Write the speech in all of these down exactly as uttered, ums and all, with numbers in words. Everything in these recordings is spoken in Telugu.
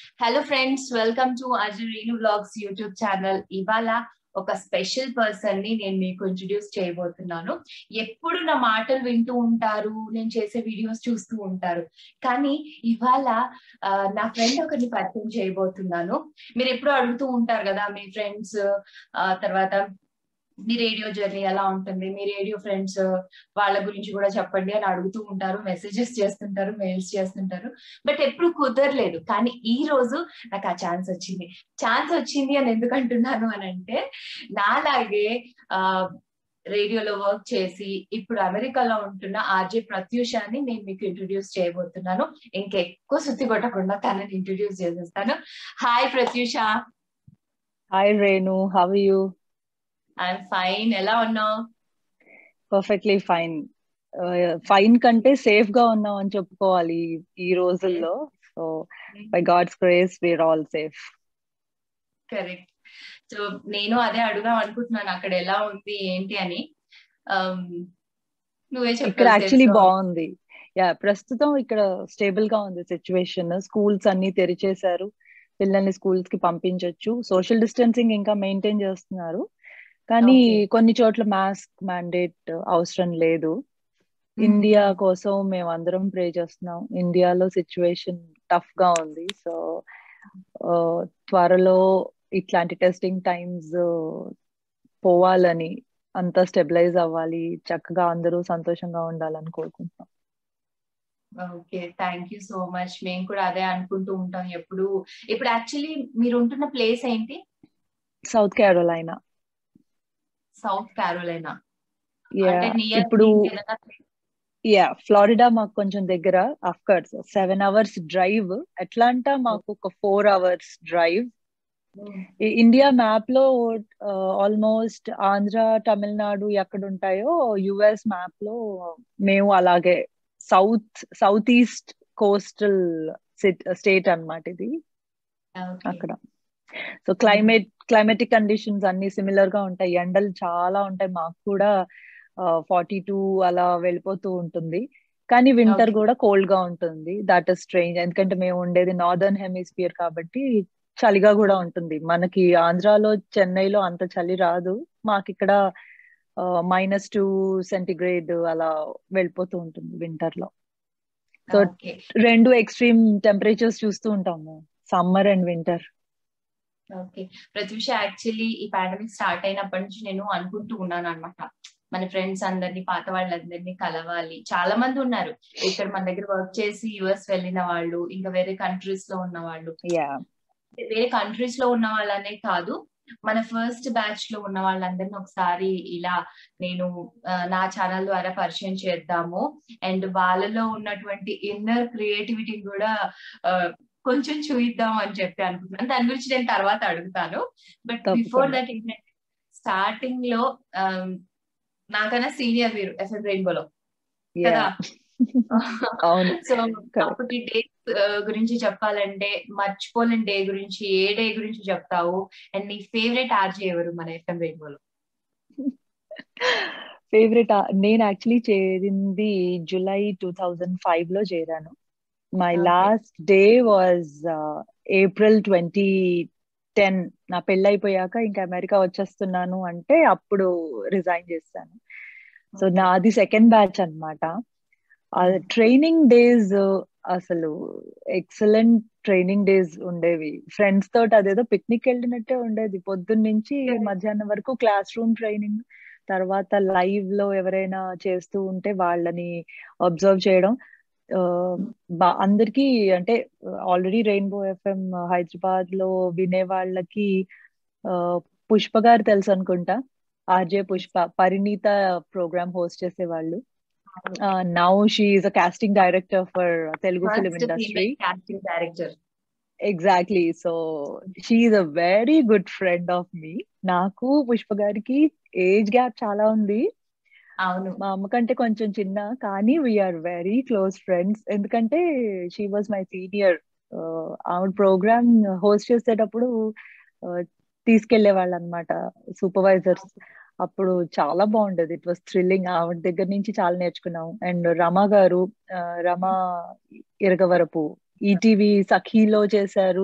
Hello friends, welcome to Aju Renu vlogs YouTube channel. ఇవాళ ఒక స్పెషల్ పర్సన్ ని నేను మీకు ఇంట్రడ్యూస్ చేయబోతున్నాను. ఎప్పుడు నా మాటలు వింటూ ఉంటారు, నేను చేసే వీడియోస్ చూస్తూ ఉంటారు, కానీ ఇవాళ నా ఫ్రెండ్ ఒకరిని పరిచయం చేయబోతున్నాను. మీరు ఎప్పుడు అడుగుతూ ఉంటారు కదా మీ ఫ్రెండ్స్ తర్వాత మీ రేడియో జర్నీ ఎలా ఉంటుంది, మీ రేడియో ఫ్రెండ్స్ వాళ్ళ గురించి కూడా చెప్పండి అని అడుగుతూ ఉంటారు, మెసేజెస్ చేస్తుంటారు, మెయిల్స్ చేస్తుంటారు. బట్ ఎప్పుడు కుదరలేదు. కానీ ఈ రోజు నాకు ఆ ఛాన్స్ వచ్చింది. ఛాన్స్ వచ్చింది అని ఎందుకు అంటున్నాను అని అంటే, నాలాగే ఆ రేడియోలో వర్క్ చేసి ఇప్పుడు అమెరికాలో ఉంటున్న ఆర్జే ప్రత్యూషాని నేను మీకు ఇంట్రడ్యూస్ చేయబోతున్నాను. ఇంకెక్కువ సుత్తి కొట్టకుండా తనని ఇంట్రడ్యూస్ చేసేస్తాను. Hi Pratyusha. Hi Renu, how are you? I'm fine. ఎలా ఉన్నావు? Perfectly fine. ఫైన్ కంటే సేఫ్ గా ఉన్నాం అని చెప్పుకోవాలి ఈ రోజుల్లో. So by God's grace we are all safe. Correct. So నేను అదే అడుగుదాం అనుకుంటున్నాను, అక్కడ ఎలా ఉంది ఏంటి అని. నువ్వే చెప్పు. ఇక్కడ యాక్చువల్లీ బాగుంది. యా, ప్రస్తుతం ఇక్కడ స్టేబుల్ గా ఉంది సిచ్యువేషన్. స్కూల్స్ అన్ని తెరిచేశారు, పిల్లల్ని స్కూల్స్ కి పంపించవచ్చు. సోషల్ డిస్టెన్సింగ్ ఇంకా మెయింటైన్ చేస్తున్నారు, కానీ కొన్ని చోట్ల మాస్క్ మ్యాండేట్ అవసరం లేదు. ఇండియా కోసం మేము అందరం ప్రే చేస్తున్నాం. ఇండియాలో సిచ్యువేషన్ టఫ్ గా ఉంది. సో త్వరలో ఇట్లాంటి టెస్టింగ్ టైమ్స్ పోవాలని, అంతా స్టెబిలైజ్ అవ్వాలి, చక్కగా అందరూ సంతోషంగా ఉండాలని కోరుకుంటున్నాం. Okay, thank you so much. మేము కూడా అదే అనుకుంటూ ఉంటాం ఎప్పుడు. ఇప్పుడు యాక్చువల్లీ మీరు ఉంటున్న ప్లేస్ ఏంటి? సౌత్ కేరోలైనా. సౌత్ కేరోలైనా ఇప్పుడు యా, ఫ్లోరిడా మాకు కొంచెం దగ్గర. Of course seven hours drive. Atlanta మాకు ఒక four hours drive. India map లో ఆల్మోస్ట్ ఆంధ్ర, తమిళనాడు ఎక్కడ ఉంటాయో యుఎస్ మ్యాప్ లో మేము అలాగే south south east coastal state అన్నమాట ఇది. అక్కడ సో క్లైమేట్ క్లైమేటిక్ కండిషన్స్ అన్ని సిమిలర్ గా ఉంటాయి. ఎండలు చాలా ఉంటాయి, మాకు కూడా ఫార్టీ టూ అలా వెళ్ళిపోతూ ఉంటుంది. కానీ వింటర్ కూడా కోల్డ్ గా ఉంటుంది. దట్ ఇస్ స్ట్రేంజ్, ఎందుకంటే మేము ఉండేది నార్దర్న్ హెమిస్ఫియర్ కాబట్టి చలిగా కూడా ఉంటుంది. మనకి ఆంధ్రాలో, చెన్నైలో అంత చలి రాదు, మాకు ఇక్కడ మైనస్ టూ సెంటిగ్రేడ్ అలా వెళ్ళిపోతూ ఉంటుంది వింటర్ లో. సో రెండు ఎక్స్ట్రీమ్ టెంపరేచర్స్ చూస్తూ ఉంటాము, summer and winter. Okay Pratyusha, actually ఈ పాండమిక్ స్టార్ట్ అయినప్పటి నుంచి నేను అనుకుంటూ ఉన్నాను అనమాట, మన ఫ్రెండ్స్ అందరినీ, పాత వాళ్ళందరినీ కలవాలి. చాలా మంది ఉన్నారు ఇక్కడ మన దగ్గర వర్క్ చేసి యుఎస్ వెళ్ళిన వాళ్ళు, ఇంకా వేరే కంట్రీస్ లో ఉన్న వాళ్ళు. వేరే కంట్రీస్ లో ఉన్న వాళ్ళనే కాదు, మన ఫస్ట్ బ్యాచ్ లో ఉన్న వాళ్ళందరినీ ఒకసారి ఇలా నేను నా ఛానల్ ద్వారా పరిచయం చేద్దాము, అండ్ వాళ్ళలో ఉన్నటువంటి ఇన్నర్ క్రియేటివిటీని కూడా కొంచెం చూయిద్దాం అని చెప్పి అనుకుంటున్నాను. దాని గురించి నేను తర్వాత అడుగుతాను. బట్ బిఫోర్ దట్ ఏంటంటే, స్టార్టింగ్ లో నాకన్నా సీనియర్ మీరు ఎఫ్ఎం రెయిన్బోలో కదా. సో అప్పటి డేస్ గురించి చెప్పాలంటే, మర్చిపోలేని డే గురించి, ఏ డే గురించి చెప్తావు? అండ్ నీ ఫేవరెట్ ఆర్జే ఎవరు మన ఎఫ్ఎం రెయిన్బోలో? ఫేవరెట్ నేను యాక్చువల్లీ చేరింది జూలై టూ థౌజండ్ ఫైవ్ లో చేరాను. My last day was April twenty ten. నా పెళ్ళైపోయాక ఇంకా అమెరికా వచ్చేస్తున్నాను అంటే అప్పుడు రిజైన్ చేశాను. సో నాది సెకండ్ బ్యాచ్ అన్నమాట. ట్రైనింగ్ డేస్ అసలు ఎక్సలెంట్ ట్రైనింగ్ డేస్ ఉండేవి. ఫ్రెండ్స్ తోటి అదేదో పిక్నిక్ వెళ్ళినట్టే ఉండేది. పొద్దున్న నుంచి మధ్యాహ్నం వరకు క్లాస్ రూమ్ ట్రైనింగ్, తర్వాత లైవ్ లో ఎవరైనా చేస్తూ ఉంటే వాళ్ళని అబ్జర్వ్ చేయడం. అందరికి అంటే ఆల్రెడీ రెయిన్బో ఎఫ్ఎం హైదరాబాద్ లో వినే వాళ్ళకి పుష్ప గారు తెలుసు అనుకుంటా. RJ Pushpa, Parineeta programme host చేసేవాళ్ళు. Now she is a casting director for Telugu film industry. Exactly. So she is a very good friend of me. నాకు పుష్ప గారికి ఏజ్ గ్యాప్ చాలా ఉంది. అవును, మా అమ్మ కంటే కొంచెం చిన్న, కానీ వీఆర్ వెరీ క్లోజ్ ఫ్రెండ్స్. ఎందుకంటే షీ వాజ్ మై సీనియర్. ఆవిడ ప్రోగ్రామ్ హోస్ట్ చేసేటప్పుడు తీసుకెళ్లే వాళ్ళు అనమాట సూపర్వైజర్స్. అప్పుడు చాలా బాగుండేది, ఇట్ వాస్ థ్రిల్లింగ్. ఆవిడ దగ్గర నుంచి చాలా నేర్చుకున్నాం. అండ్ రమ గారు, రమ ఇరగవరపు, ఈటీవీ సఖీలో చేశారు,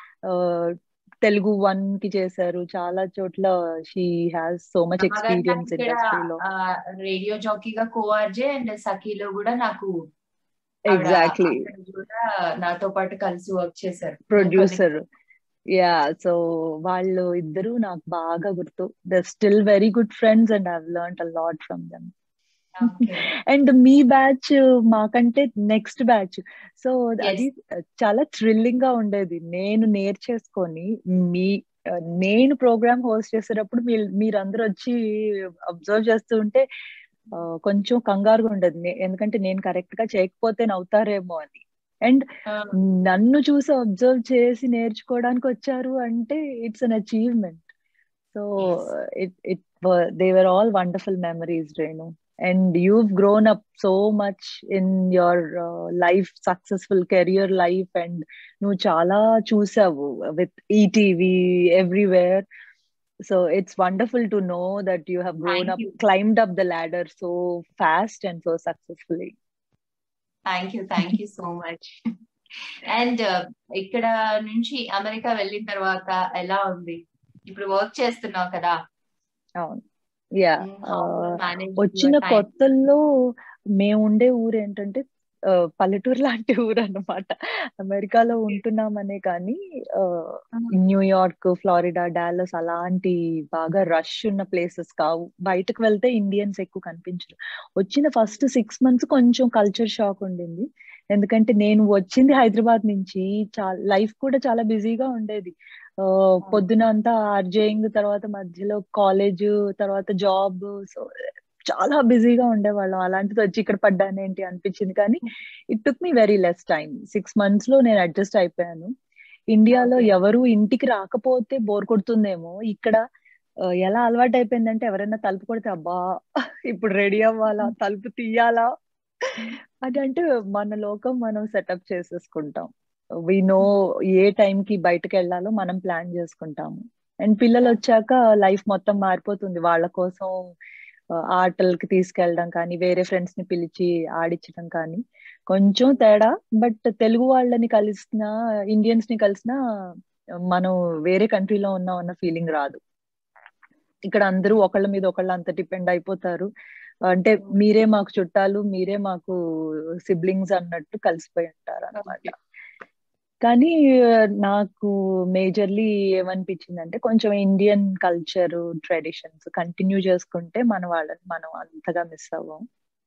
తెలుగు వన్ కి చేశారు, చాలా చోట్ల she has so much experience ఇండస్ట్రీలో. రేడియో జాకీగా కోఆర్జే అండ్ సఖీలో కూడా నాకు ఎగ్జాక్ట్లీ కూడా నాతో పాటు కలిసి వర్క్ చేశారు ప్రొడ్యూసర్. యా, సో వాళ్ళు ఇద్దరు నాకు బాగా గుర్తు. They still very good friends and I have learned a lot from them. And మీ బ్యాచ్ మాకంటే నెక్స్ట్ బ్యాచ్, సో అది చాలా థ్రిల్లింగ్ గా ఉండేది. నేను నేర్చేసుకొని మీ నేను ప్రోగ్రామ్ హోస్ట్ చేసేటప్పుడు మీరు మీరందరూ వచ్చి అబ్జర్వ్ చేస్తూ ఉంటే కొంచెం కంగారుగా ఉండేది, ఎందుకంటే నేను కరెక్ట్ గా చేయకపోతే నవ్వుతారేమో అని. అండ్ నన్ను చూసి అబ్జర్వ్ చేసి నేర్చుకోవడానికి వచ్చారు అంటే it's an achievement. So it it they were all wonderful memories, Renu. And you've grown up so much in your uh, life, successful career life, and nu chala chusavu with E T V everywhere. So it's wonderful to know that you have grown Thank up, you. climbed up the ladder so fast and so successfully. Thank you, thank you so much. And ఇక్కడ నుంచి అమెరికా వెళ్ళిన తర్వాత ఎలా ఉంది? ఇప్పుడు వర్క్ చేస్తున్నావు కదా? అవును. యా, వచ్చిన కొత్తల్లో మేము ఉండే ఊరు ఏంటంటే పల్లెటూరు లాంటి ఊరు అన్నమాట. అమెరికాలో ఉంటున్నామనే కానీ న్యూయార్క్, ఫ్లోరిడా, డాలస్ అలాంటి బాగా రష్ ఉన్న ప్లేసెస్ కావు. బయటకు వెళ్తే ఇండియన్స్ ఎక్కువ కనిపించరు. వచ్చిన ఫస్ట్ సిక్స్ మంత్స్ కొంచెం కల్చర్ షాక్ ఉండింది, ఎందుకంటే నేను వచ్చింది హైదరాబాద్ నుంచి. చాలా లైఫ్ కూడా చాలా బిజీగా ఉండేది. పొద్దున అంతా ఆర్జేయింగ్, తర్వాత మధ్యలో కాలేజ్, తర్వాత జాబ్, సో చాలా బిజీగా ఉండేవాళ్ళం. అలాంటిది వచ్చి ఇక్కడ పడ్డానేంటి అనిపించింది, కానీ it took me very less time. Six months లో నేను అడ్జస్ట్ అయిపోయాను. ఇండియాలో ఎవరు ఇంటికి రాకపోతే బోర్ కొడుతుందేమో, ఇక్కడ ఎలా అలవాటు అయిపోయిందంటే ఎవరైనా తలుపు కొడితే అబ్బా ఇప్పుడు రెడీ అవ్వాలా, తలుపు తీయాలా అదంటే మన లోకం మనం సెటప్ చేసేసుకుంటాం. వి నో ఏ టైం కి బయటకు వెళ్ళాలో మనం ప్లాన్ చేసుకుంటాము. అండ్ పిల్లలు వచ్చాక లైఫ్ మొత్తం మారిపోతుంది. వాళ్ళ కోసం ఆటలకి తీసుకెళ్ళడం కానీ, వేరే ఫ్రెండ్స్ ని పిలిచి ఆడించడం కానీ కొంచెం తేడా. బట్ తెలుగు వాళ్ళని కలిసిన, ఇండియన్స్ ని కలిసిన మనం వేరే కంట్రీలో ఉన్నాం అన్న ఫీలింగ్ రాదు. ఇక్కడ అందరూ ఒకళ్ళ మీద ఒకళ్ళు అంత డిపెండ్ అయిపోతారు. అంటే మీరే మాకు చుట్టాలు, మీరే మాకు సిబ్లింగ్స్ అన్నట్టు కలిసిపోయి ఉంటారు అన్నమాట. కానీ నాకు మేజర్లీ ఏమనిపించింది అంటే కొంచెం ఇండియన్ కల్చర్, ట్రెడిషన్స్ కంటిన్యూ చేసుకుంటే మన వాళ్ళని మనం అంతగా మిస్ అవ్వం.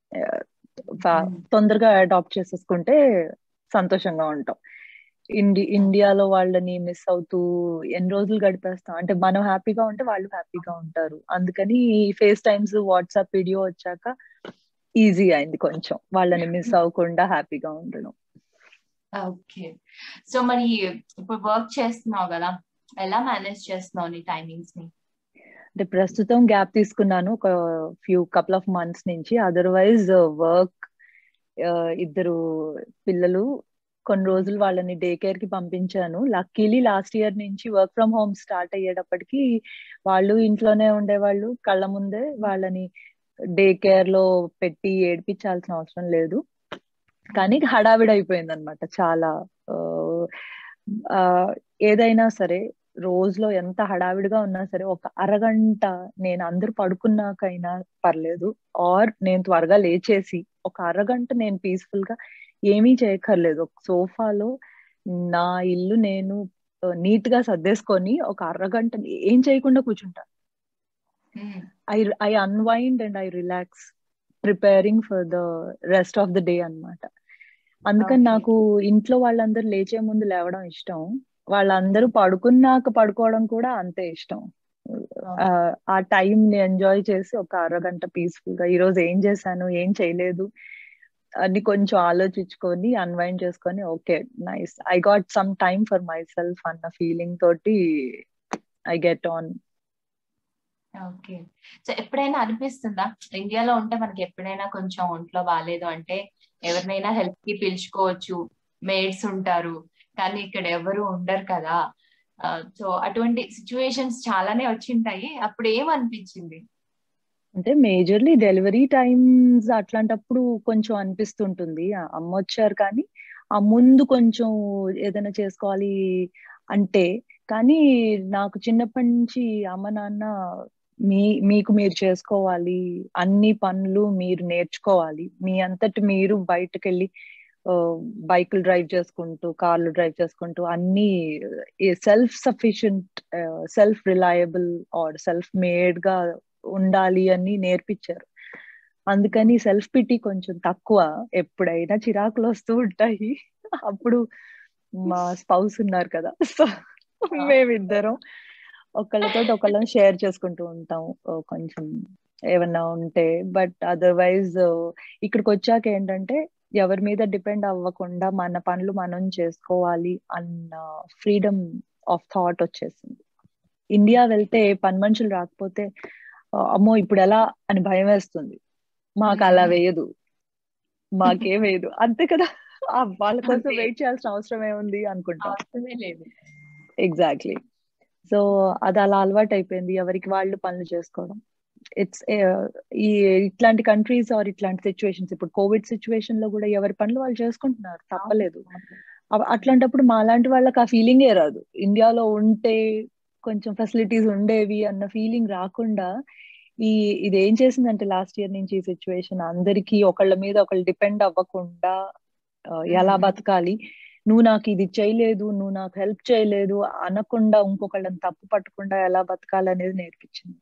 తొందరగా అడాప్ట్ చేసేసుకుంటే సంతోషంగా ఉంటాం. ఇండి ఇండియాలో వాళ్ళని మిస్ అవుతూ ఎన్ని రోజులు గడిపేస్తాం అంటే మనం హ్యాపీగా ఉంటే వాళ్ళు హ్యాపీగా ఉంటారు. అందుకని ఫేస్ టైమ్స్, వాట్సాప్ వీడియో వచ్చాక ఈజీ అయింది కొంచెం వాళ్ళని మిస్ అవ్వకుండా హ్యాపీగా ఉండడం. ఓకే, సో మరి ఇప్పుడు వర్క్ చేస్తున్నావు కదా, ఎలా మేనేజ్ చేస్తున్నావు నీ టైమింగ్స్ ని? అంటే ప్రస్తుతం గ్యాప్ తీసుకున్నాను ఒక ఫ్యూ కపుల్ ఆఫ్ మంత్స్ నుంచి. అదర్వైజ్ వర్క్, ఇద్దరు పిల్లలు, కొన్ని రోజులు వాళ్ళని డే కేర్ కి పంపించాను. లక్కీలీ లాస్ట్ ఇయర్ నుంచి వర్క్ ఫ్రమ్ హోమ్ స్టార్ట్ అయ్యేటప్పటికి వాళ్ళు ఇంట్లోనే ఉండేవాళ్ళు. కళ్ళ ముందే వాళ్ళని డే కేర్ లో పెట్టి ఏడిపించాల్సిన అవసరం లేదు. కానీ హడావిడి అయిపోయింది అనమాట చాలా. ఏదైనా సరే రోజులో ఎంత హడావిడిగా ఉన్నా సరే ఒక అరగంట నేను అందరూ పడుకున్నాకైనా పర్లేదు, ఆర్ నేను త్వరగా లేచేసి ఒక అరగంట నేను పీస్ఫుల్ గా ఏమీ చేయక్కర్లేదు, ఒక సోఫాలో నా ఇల్లు నేను నీట్ గా సర్దేసుకొని ఒక అరగంట ఏం చేయకుండా కూర్చుంటాను. I I unwind and I relax, preparing for the rest of the day అన్నమాట. అందుకని నాకు ఇంట్లో వాళ్ళందరూ లేచే ముందు లేవడం ఇష్టం, వాళ్ళందరూ పడుకున్నాక పడుకోవడం కూడా అంతే ఇష్టం. ఆ టైం ని ఎంజాయ్ చేసి ఒక అరగంట పీస్ఫుల్ గా ఈ రోజు ఏం చేశాను, ఏం చేయలేదు అని కొంచెం ఆలోచించుకొని అన్వైండ్ చేసుకొని okay nice, I got some time for myself అన్న ఫీలింగ్ తోటి I get on. Okay, so ఎప్పుడైనా అనిపిస్తుందా ఇండియాలో ఉంటే మనకి ఎప్పుడైనా కొంచెం ఒంట్లో బాగాలేదు అంటే ఎవరినైనా హెల్ప్ కి పిలుచుకోవచ్చు, మేడ్స్ ఉంటారు, కానీ ఇక్కడ ఎవరు ఉండరు కదా, సో అటువంటి సిచ్యువేషన్స్ చాలానే వచ్చింటాయి, అప్పుడు ఏమనిపించింది? అంటే మేజర్లీ డెలివరీ టైమ్స్ అట్లాంటప్పుడు కొంచెం అనిపిస్తుంటుంది అమ్మ వచ్చారు కానీ ఆ ముందు కొంచెం ఏదైనా చేసుకోవాలి అంటే, కానీ నాకు చిన్నప్పటి నుంచి అమ్మ నాన్న మీ మీకు మీరు చేసుకోవాలి, అన్ని పనులు మీరు నేర్చుకోవాలి, మీ అంతటి మీరు బయటకు వెళ్ళి బైకులు డ్రైవ్ చేసుకుంటూ కార్లు డ్రైవ్ చేసుకుంటూ అన్ని self sufficient self reliable or self made గా ఉండాలి అని నేర్పించారు. అందుకని సెల్ఫ్ పిటీ కొంచెం తక్కువ. ఎప్పుడైనా చిరాకులు వస్తూ ఉంటాయి, అప్పుడు మా స్పౌస్ ఉన్నారు కదా, సో మేమిద్దరం ఒకళ్ళతో ఒకళ్ళని షేర్ చేసుకుంటూ ఉంటాం కొంచెం ఏమన్నా ఉంటే. బట్ అదర్వైజ్ ఇక్కడికి వచ్చాక ఏంటంటే ఎవరి మీద డిపెండ్ అవ్వకుండా మన పనులు మనం చేసుకోవాలి అన్న ఫ్రీడమ్ ఆఫ్ థాట్ వచ్చేసింది. ఇండియా వెళ్తే పని మనుషులు రాకపోతే అమ్మో ఇప్పుడు ఎలా అని భయం వేస్తుంది. మాకు అలా వేయదు, మాకేం వేయదు, అంతే కదా, వాళ్ళ కోసం వెయిట్ చేయాల్సిన అవసరం ఏముంది అనుకుంటాం. ఎగ్జాక్ట్లీ. సో అది అలా అలవాటు అయిపోయింది, ఎవరికి వాళ్ళు పనులు చేసుకోవడం. ఇట్స్ ఈ ఇట్లాంటి కంట్రీస్ ఆర్ ఇట్లాంటి సిచ్యువేషన్స్, ఇప్పుడు కోవిడ్ సిచ్యువేషన్ లో కూడా ఎవరి పనులు వాళ్ళు చేసుకుంటున్నారు, తప్పలేదు. అట్లాంటప్పుడు మా లాంటి వాళ్ళకి ఆ ఫీలింగే రాదు. ఇండియాలో ఉంటే కొంచెం ఫెసిలిటీస్ ఉండేవి అన్న ఫీలింగ్ రాకుండా ఈ ఇది ఏం చేసిందంటే లాస్ట్ ఇయర్ నుంచి ఈ సిచ్యువేషన్ అందరికి ఒకళ్ళ మీద ఒకళ్ళు డిపెండ్ అవ్వకుండా ఎలా బతకాలి, నువ్వు నాకు ఇది చేయలేదు, నువ్వు నాకు హెల్ప్ చేయలేదు అనకుండా ఇంకొకళ్ళని తప్పు పట్టకుండా ఎలా బతకాలి అనేది నేర్పించింది.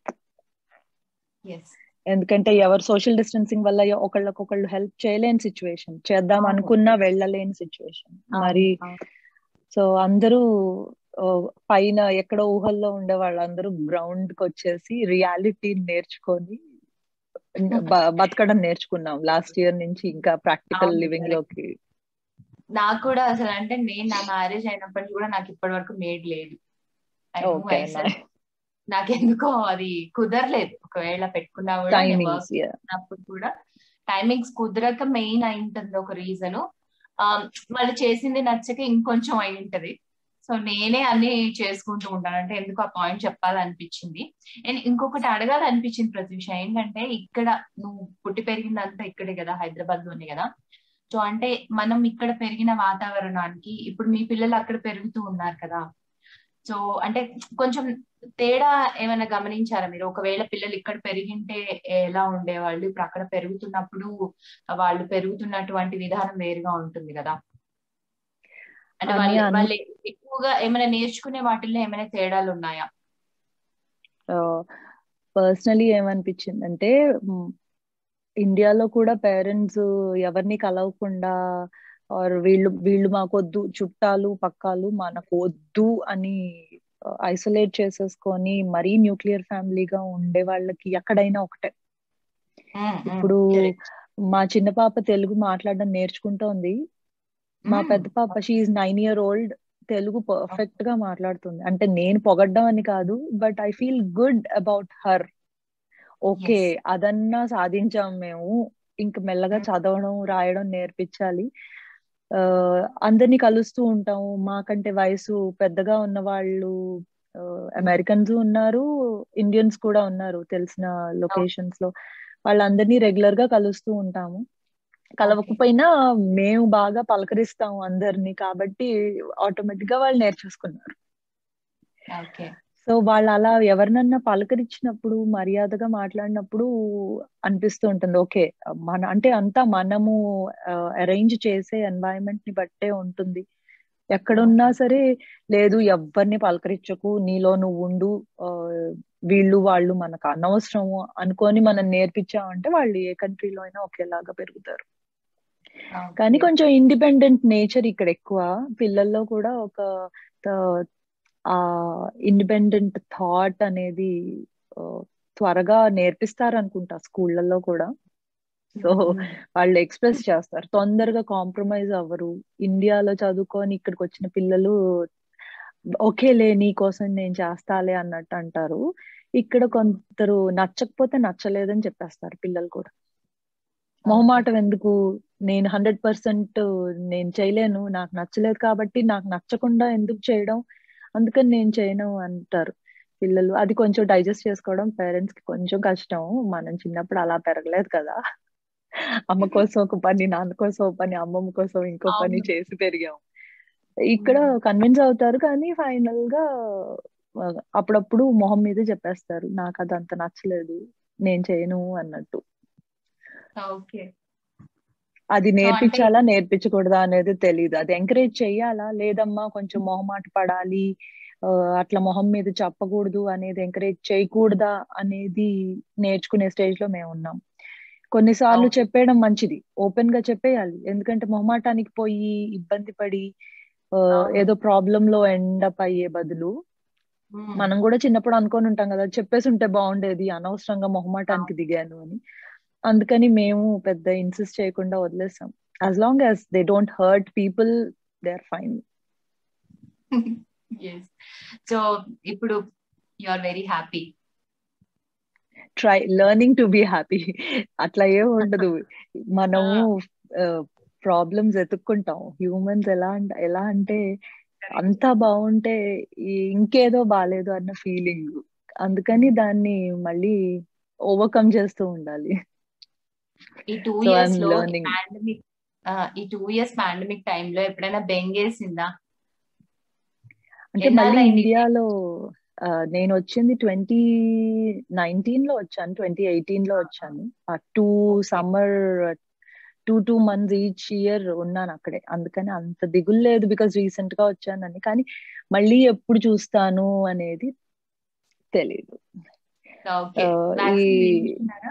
ఎందుకంటే ఎవరు సోషల్ డిస్టెన్సింగ్ వల్ల ఒకళ్ళకొకళ్ళు హెల్ప్ చేయలేని సిచ్యువేషన్, చేద్దాం అనుకున్నా వెళ్ళలేని సిచ్యువేషన్ మరి. సో అందరూ పైన ఎక్కడో ఊహల్లో ఉండే వాళ్ళందరూ గ్రౌండ్ కి వచ్చేసి రియాలిటీని నేర్చుకొని బతకడం నేర్చుకున్నాం లాస్ట్ ఇయర్ నుంచి ఇంకా ప్రాక్టికల్ లివింగ్ లోకి. నాకు కూడా అసలు అంటే నేను నా మ్యారేజ్ అయినప్పటికీ కూడా నాకు ఇప్పటి వరకు మేడ్ లేదు. నాకెందుకో అది కుదరలేదు. ఒకవేళ పెట్టుకున్నా కూడా అప్పుడు కూడా టైమింగ్స్ కుదరక మెయిన్ అయి ఉంటుంది ఒక రీజన్. వాళ్ళు చేసింది నచ్చక ఇంకొంచెం అయి ఉంటది. సో నేనే అన్ని చేసుకుంటూ ఉంటాను. అంటే ఎందుకు ఆ పాయింట్ చెప్పాలనిపించింది. అండ్ ఇంకొకటి అడగాలనిపించింది ప్రత్యూష, ఏంటంటే ఇక్కడ నువ్వు పుట్టి పెరిగిందంతా ఇక్కడే కదా, హైదరాబాద్ లోనే కదా. సో అంటే మనం ఇక్కడ పెరిగిన వాతావరణానికి ఇప్పుడు మీ పిల్లలు అక్కడ పెరుగుతూ ఉన్నారు కదా, సో అంటే కొంచెం తేడా ఏమైనా గమనించారా మీరు? ఒకవేళ పిల్లలు ఇక్కడ పెరిగింటే ఎలా ఉండేవాళ్ళు, ఇప్పుడు అక్కడ పెరుగుతున్నప్పుడు వాళ్ళు పెరుగుతున్నటువంటి విధానం వేరుగా ఉంటుంది కదా. అంటే వాళ్ళు వాళ్ళు ఎక్కువగా ఏమైనా నేర్చుకునే వాటిల్లో ఏమైనా తేడాలు ఉన్నాయా? పర్సనలీ ఏమనిపించింది అంటే ఇండియాలో కూడా పేరెంట్స్ ఎవరిని కలవకుండా ఆర్ వీళ్ళు వీళ్ళు మాకొద్దు, చుట్టాలు పక్కాలు మనకు వద్దు అని ఐసోలేట్ చేసేసుకొని మరీ న్యూక్లియర్ ఫ్యామిలీగా ఉండే వాళ్ళకి ఎక్కడైనా ఒకటే. ఇప్పుడు మా చిన్న పాప తెలుగు మాట్లాడడం నేర్చుకుంటోంది. మా పెద్ద పాప she's nine year old, Telugu perfect గా మాట్లాడుతుంది. అంటే నేను పొగడ్డం అని కాదు, but I feel good about her. Okay అదన్నా సాధించాం మేము, ఇంక మెల్లగా చదవడం రాయడం నేర్పించాలి. ఆ అందరినీ కలుస్తూ ఉంటాము. మాకంటే వయసు పెద్దగా ఉన్న వాళ్ళు అమెరికన్స్ ఉన్నారు, ఇండియన్స్ కూడా ఉన్నారు తెలిసిన లొకేషన్స్ లో. వాళ్ళందరినీ రెగ్యులర్ గా కలుస్తూ ఉంటాము. కలవకపోయినా మేము బాగా పలకరిస్తాము అందరినీ, కాబట్టి ఆటోమేటిక్ గా వాళ్ళు నేర్చేసుకున్నారు. సో వాళ్ళు అలా ఎవరినన్నా పలకరించినప్పుడు మర్యాదగా మాట్లాడినప్పుడు అనిపిస్తూ ఉంటుంది ఓకే మన అంటే అంతా మనము అరేంజ్ చేసే ఎన్వైరన్మెంట్ ని బట్టే ఉంటుంది. ఎక్కడున్నా సరే లేదు ఎవరిని పలకరించకు, నీలో నువ్వు ఉండు, వీళ్ళు వాళ్ళు మనకు అనవసరము అనుకొని మనం నేర్పించామంటే వాళ్ళు ఏ కంట్రీలో అయినా ఒకేలాగా పెరుగుతారు. కానీ కొంచెం ఇండిపెండెంట్ నేచర్ ఇక్కడ ఎక్కువ. పిల్లల్లో కూడా ఒక ఆ ఇండిపెండెంట్ థాట్ అనేది త్వరగా నేర్పిస్తారు అనుకుంటా స్కూళ్ళల్లో కూడా. సో వాళ్ళు ఎక్స్ప్రెస్ చేస్తారు, తొందరగా కాంప్రమైజ్ అవ్వరు. ఇండియాలో చదువుకొని ఇక్కడికి వచ్చిన పిల్లలు ఓకేలే నీ కోసం నేను చేస్తాలే అన్నట్టు అంటారు. ఇక్కడ కొందరు నచ్చకపోతే నచ్చలేదని చెప్పేస్తారు పిల్లలు కూడా. మొహమాటం ఎందుకు, నేను హండ్రెడ్ పర్సెంట్ నేను చేయలేను, నాకు నచ్చలేదు కాబట్టి నాకు నచ్చకుండా ఎందుకు చేయడం, అందుకని నేను చేయను అంటారు పిల్లలు. అది కొంచెం డైజెస్ట్ చేసుకోవడం పేరెంట్స్ కి కొంచెం కష్టం. మనం చిన్నప్పుడు అలా పెరగలేదు కదా, అమ్మ కోసం ఒక పని, నాన్న కోసం ఒక పని, అమ్మమ్మ కోసం ఇంకో పని అవును. చేసి పెరిగాం. ఇక్కడ కన్విన్స్ అవుతారు కానీ ఫైనల్ గా ఆ, అప్పుడప్పుడు మొహం మీద చెప్పేస్తారు నాకు అదంత నచ్చలేదు, నేను చేయను అన్నట్టు. ఓకే. అది సో అంటే నేర్పించాలా నేర్పించకూడదా అనేది తెలియదు. అది ఎంకరేజ్ చెయ్యాలా, లేదమ్మా కొంచెం మొహమాట పడాలి, ఆ, అట్లా మొహం మీద చెప్పకూడదు అనేది ఎంకరేజ్ చేయకూడదా అనేది నేర్చుకునే స్టేజ్ లో మేము ఉన్నాం. కొన్నిసార్లు ఓకే. చెప్పేయడం మంచిది, ఓపెన్ గా చెప్పేయాలి. ఎందుకంటే మొహమాటానికి పోయి ఇబ్బంది పడి ఆ, అవును. ఏదో ప్రాబ్లం లో ఎండప్ అయ్యే బదులు, ఉమ్. మనం కూడా చిన్నప్పుడు అనుకొని ఉంటాం కదా, చెప్పేసి ఉంటే బాగుండేది, అనవసరంగా మొహమాటానికి అవును. దిగాను అని. అందుకని మేము పెద్ద ఇన్సిస్ట్ చేయకుండా వదిలేసాం. As long as they don't hurt people, they are fine. Yes. So ఇప్పుడు you are very happy. Try learning to be happy. అట్లా ఏం ఉండదు. మనము ప్రాబ్లమ్స్ ఎతుక్కుంటాం. హ్యూమన్స్ ఎలా అంట ఎలా అంటే అంతా బాగుంటే ఈ- ఇంకేదో బాలేదు అన్న ఫీలింగ్. అందుకని దాన్ని మళ్ళీ ఓవర్కమ్ చేస్తూ ఉండాలి. ఈ టూ సో ఇయర్స్ ఐఎమ్ లో ఈ లెర్నింగ్. పాండమిక్ ఈ టూ ఇయర్స్ పాండమిక్ టైంలో ఎప్పుడైనా బెంగేసిందా? అంటే మళ్ళీ ఎన్నాళ్ళైంది? ఇండియాలో ఆ, నేను వచ్చింది ట్వంటీ నైన్టీన్ లో వచ్చాను, ట్వంటీ ఎయిటీన్ లో వచ్చాను. ఆ two okay. Summer two two months each year ఉన్నాను అక్కడే. అందుకని అంత దిగులు లేదు, బికాస్ రీసెంట్ గా వచ్చానని. కానీ మళ్ళీ ఎప్పుడు చూస్తాను అనేది తెలీదు. ఓకే. ఆ, ఈ వ్యాక్సిన్ వేయించుకున్నారా?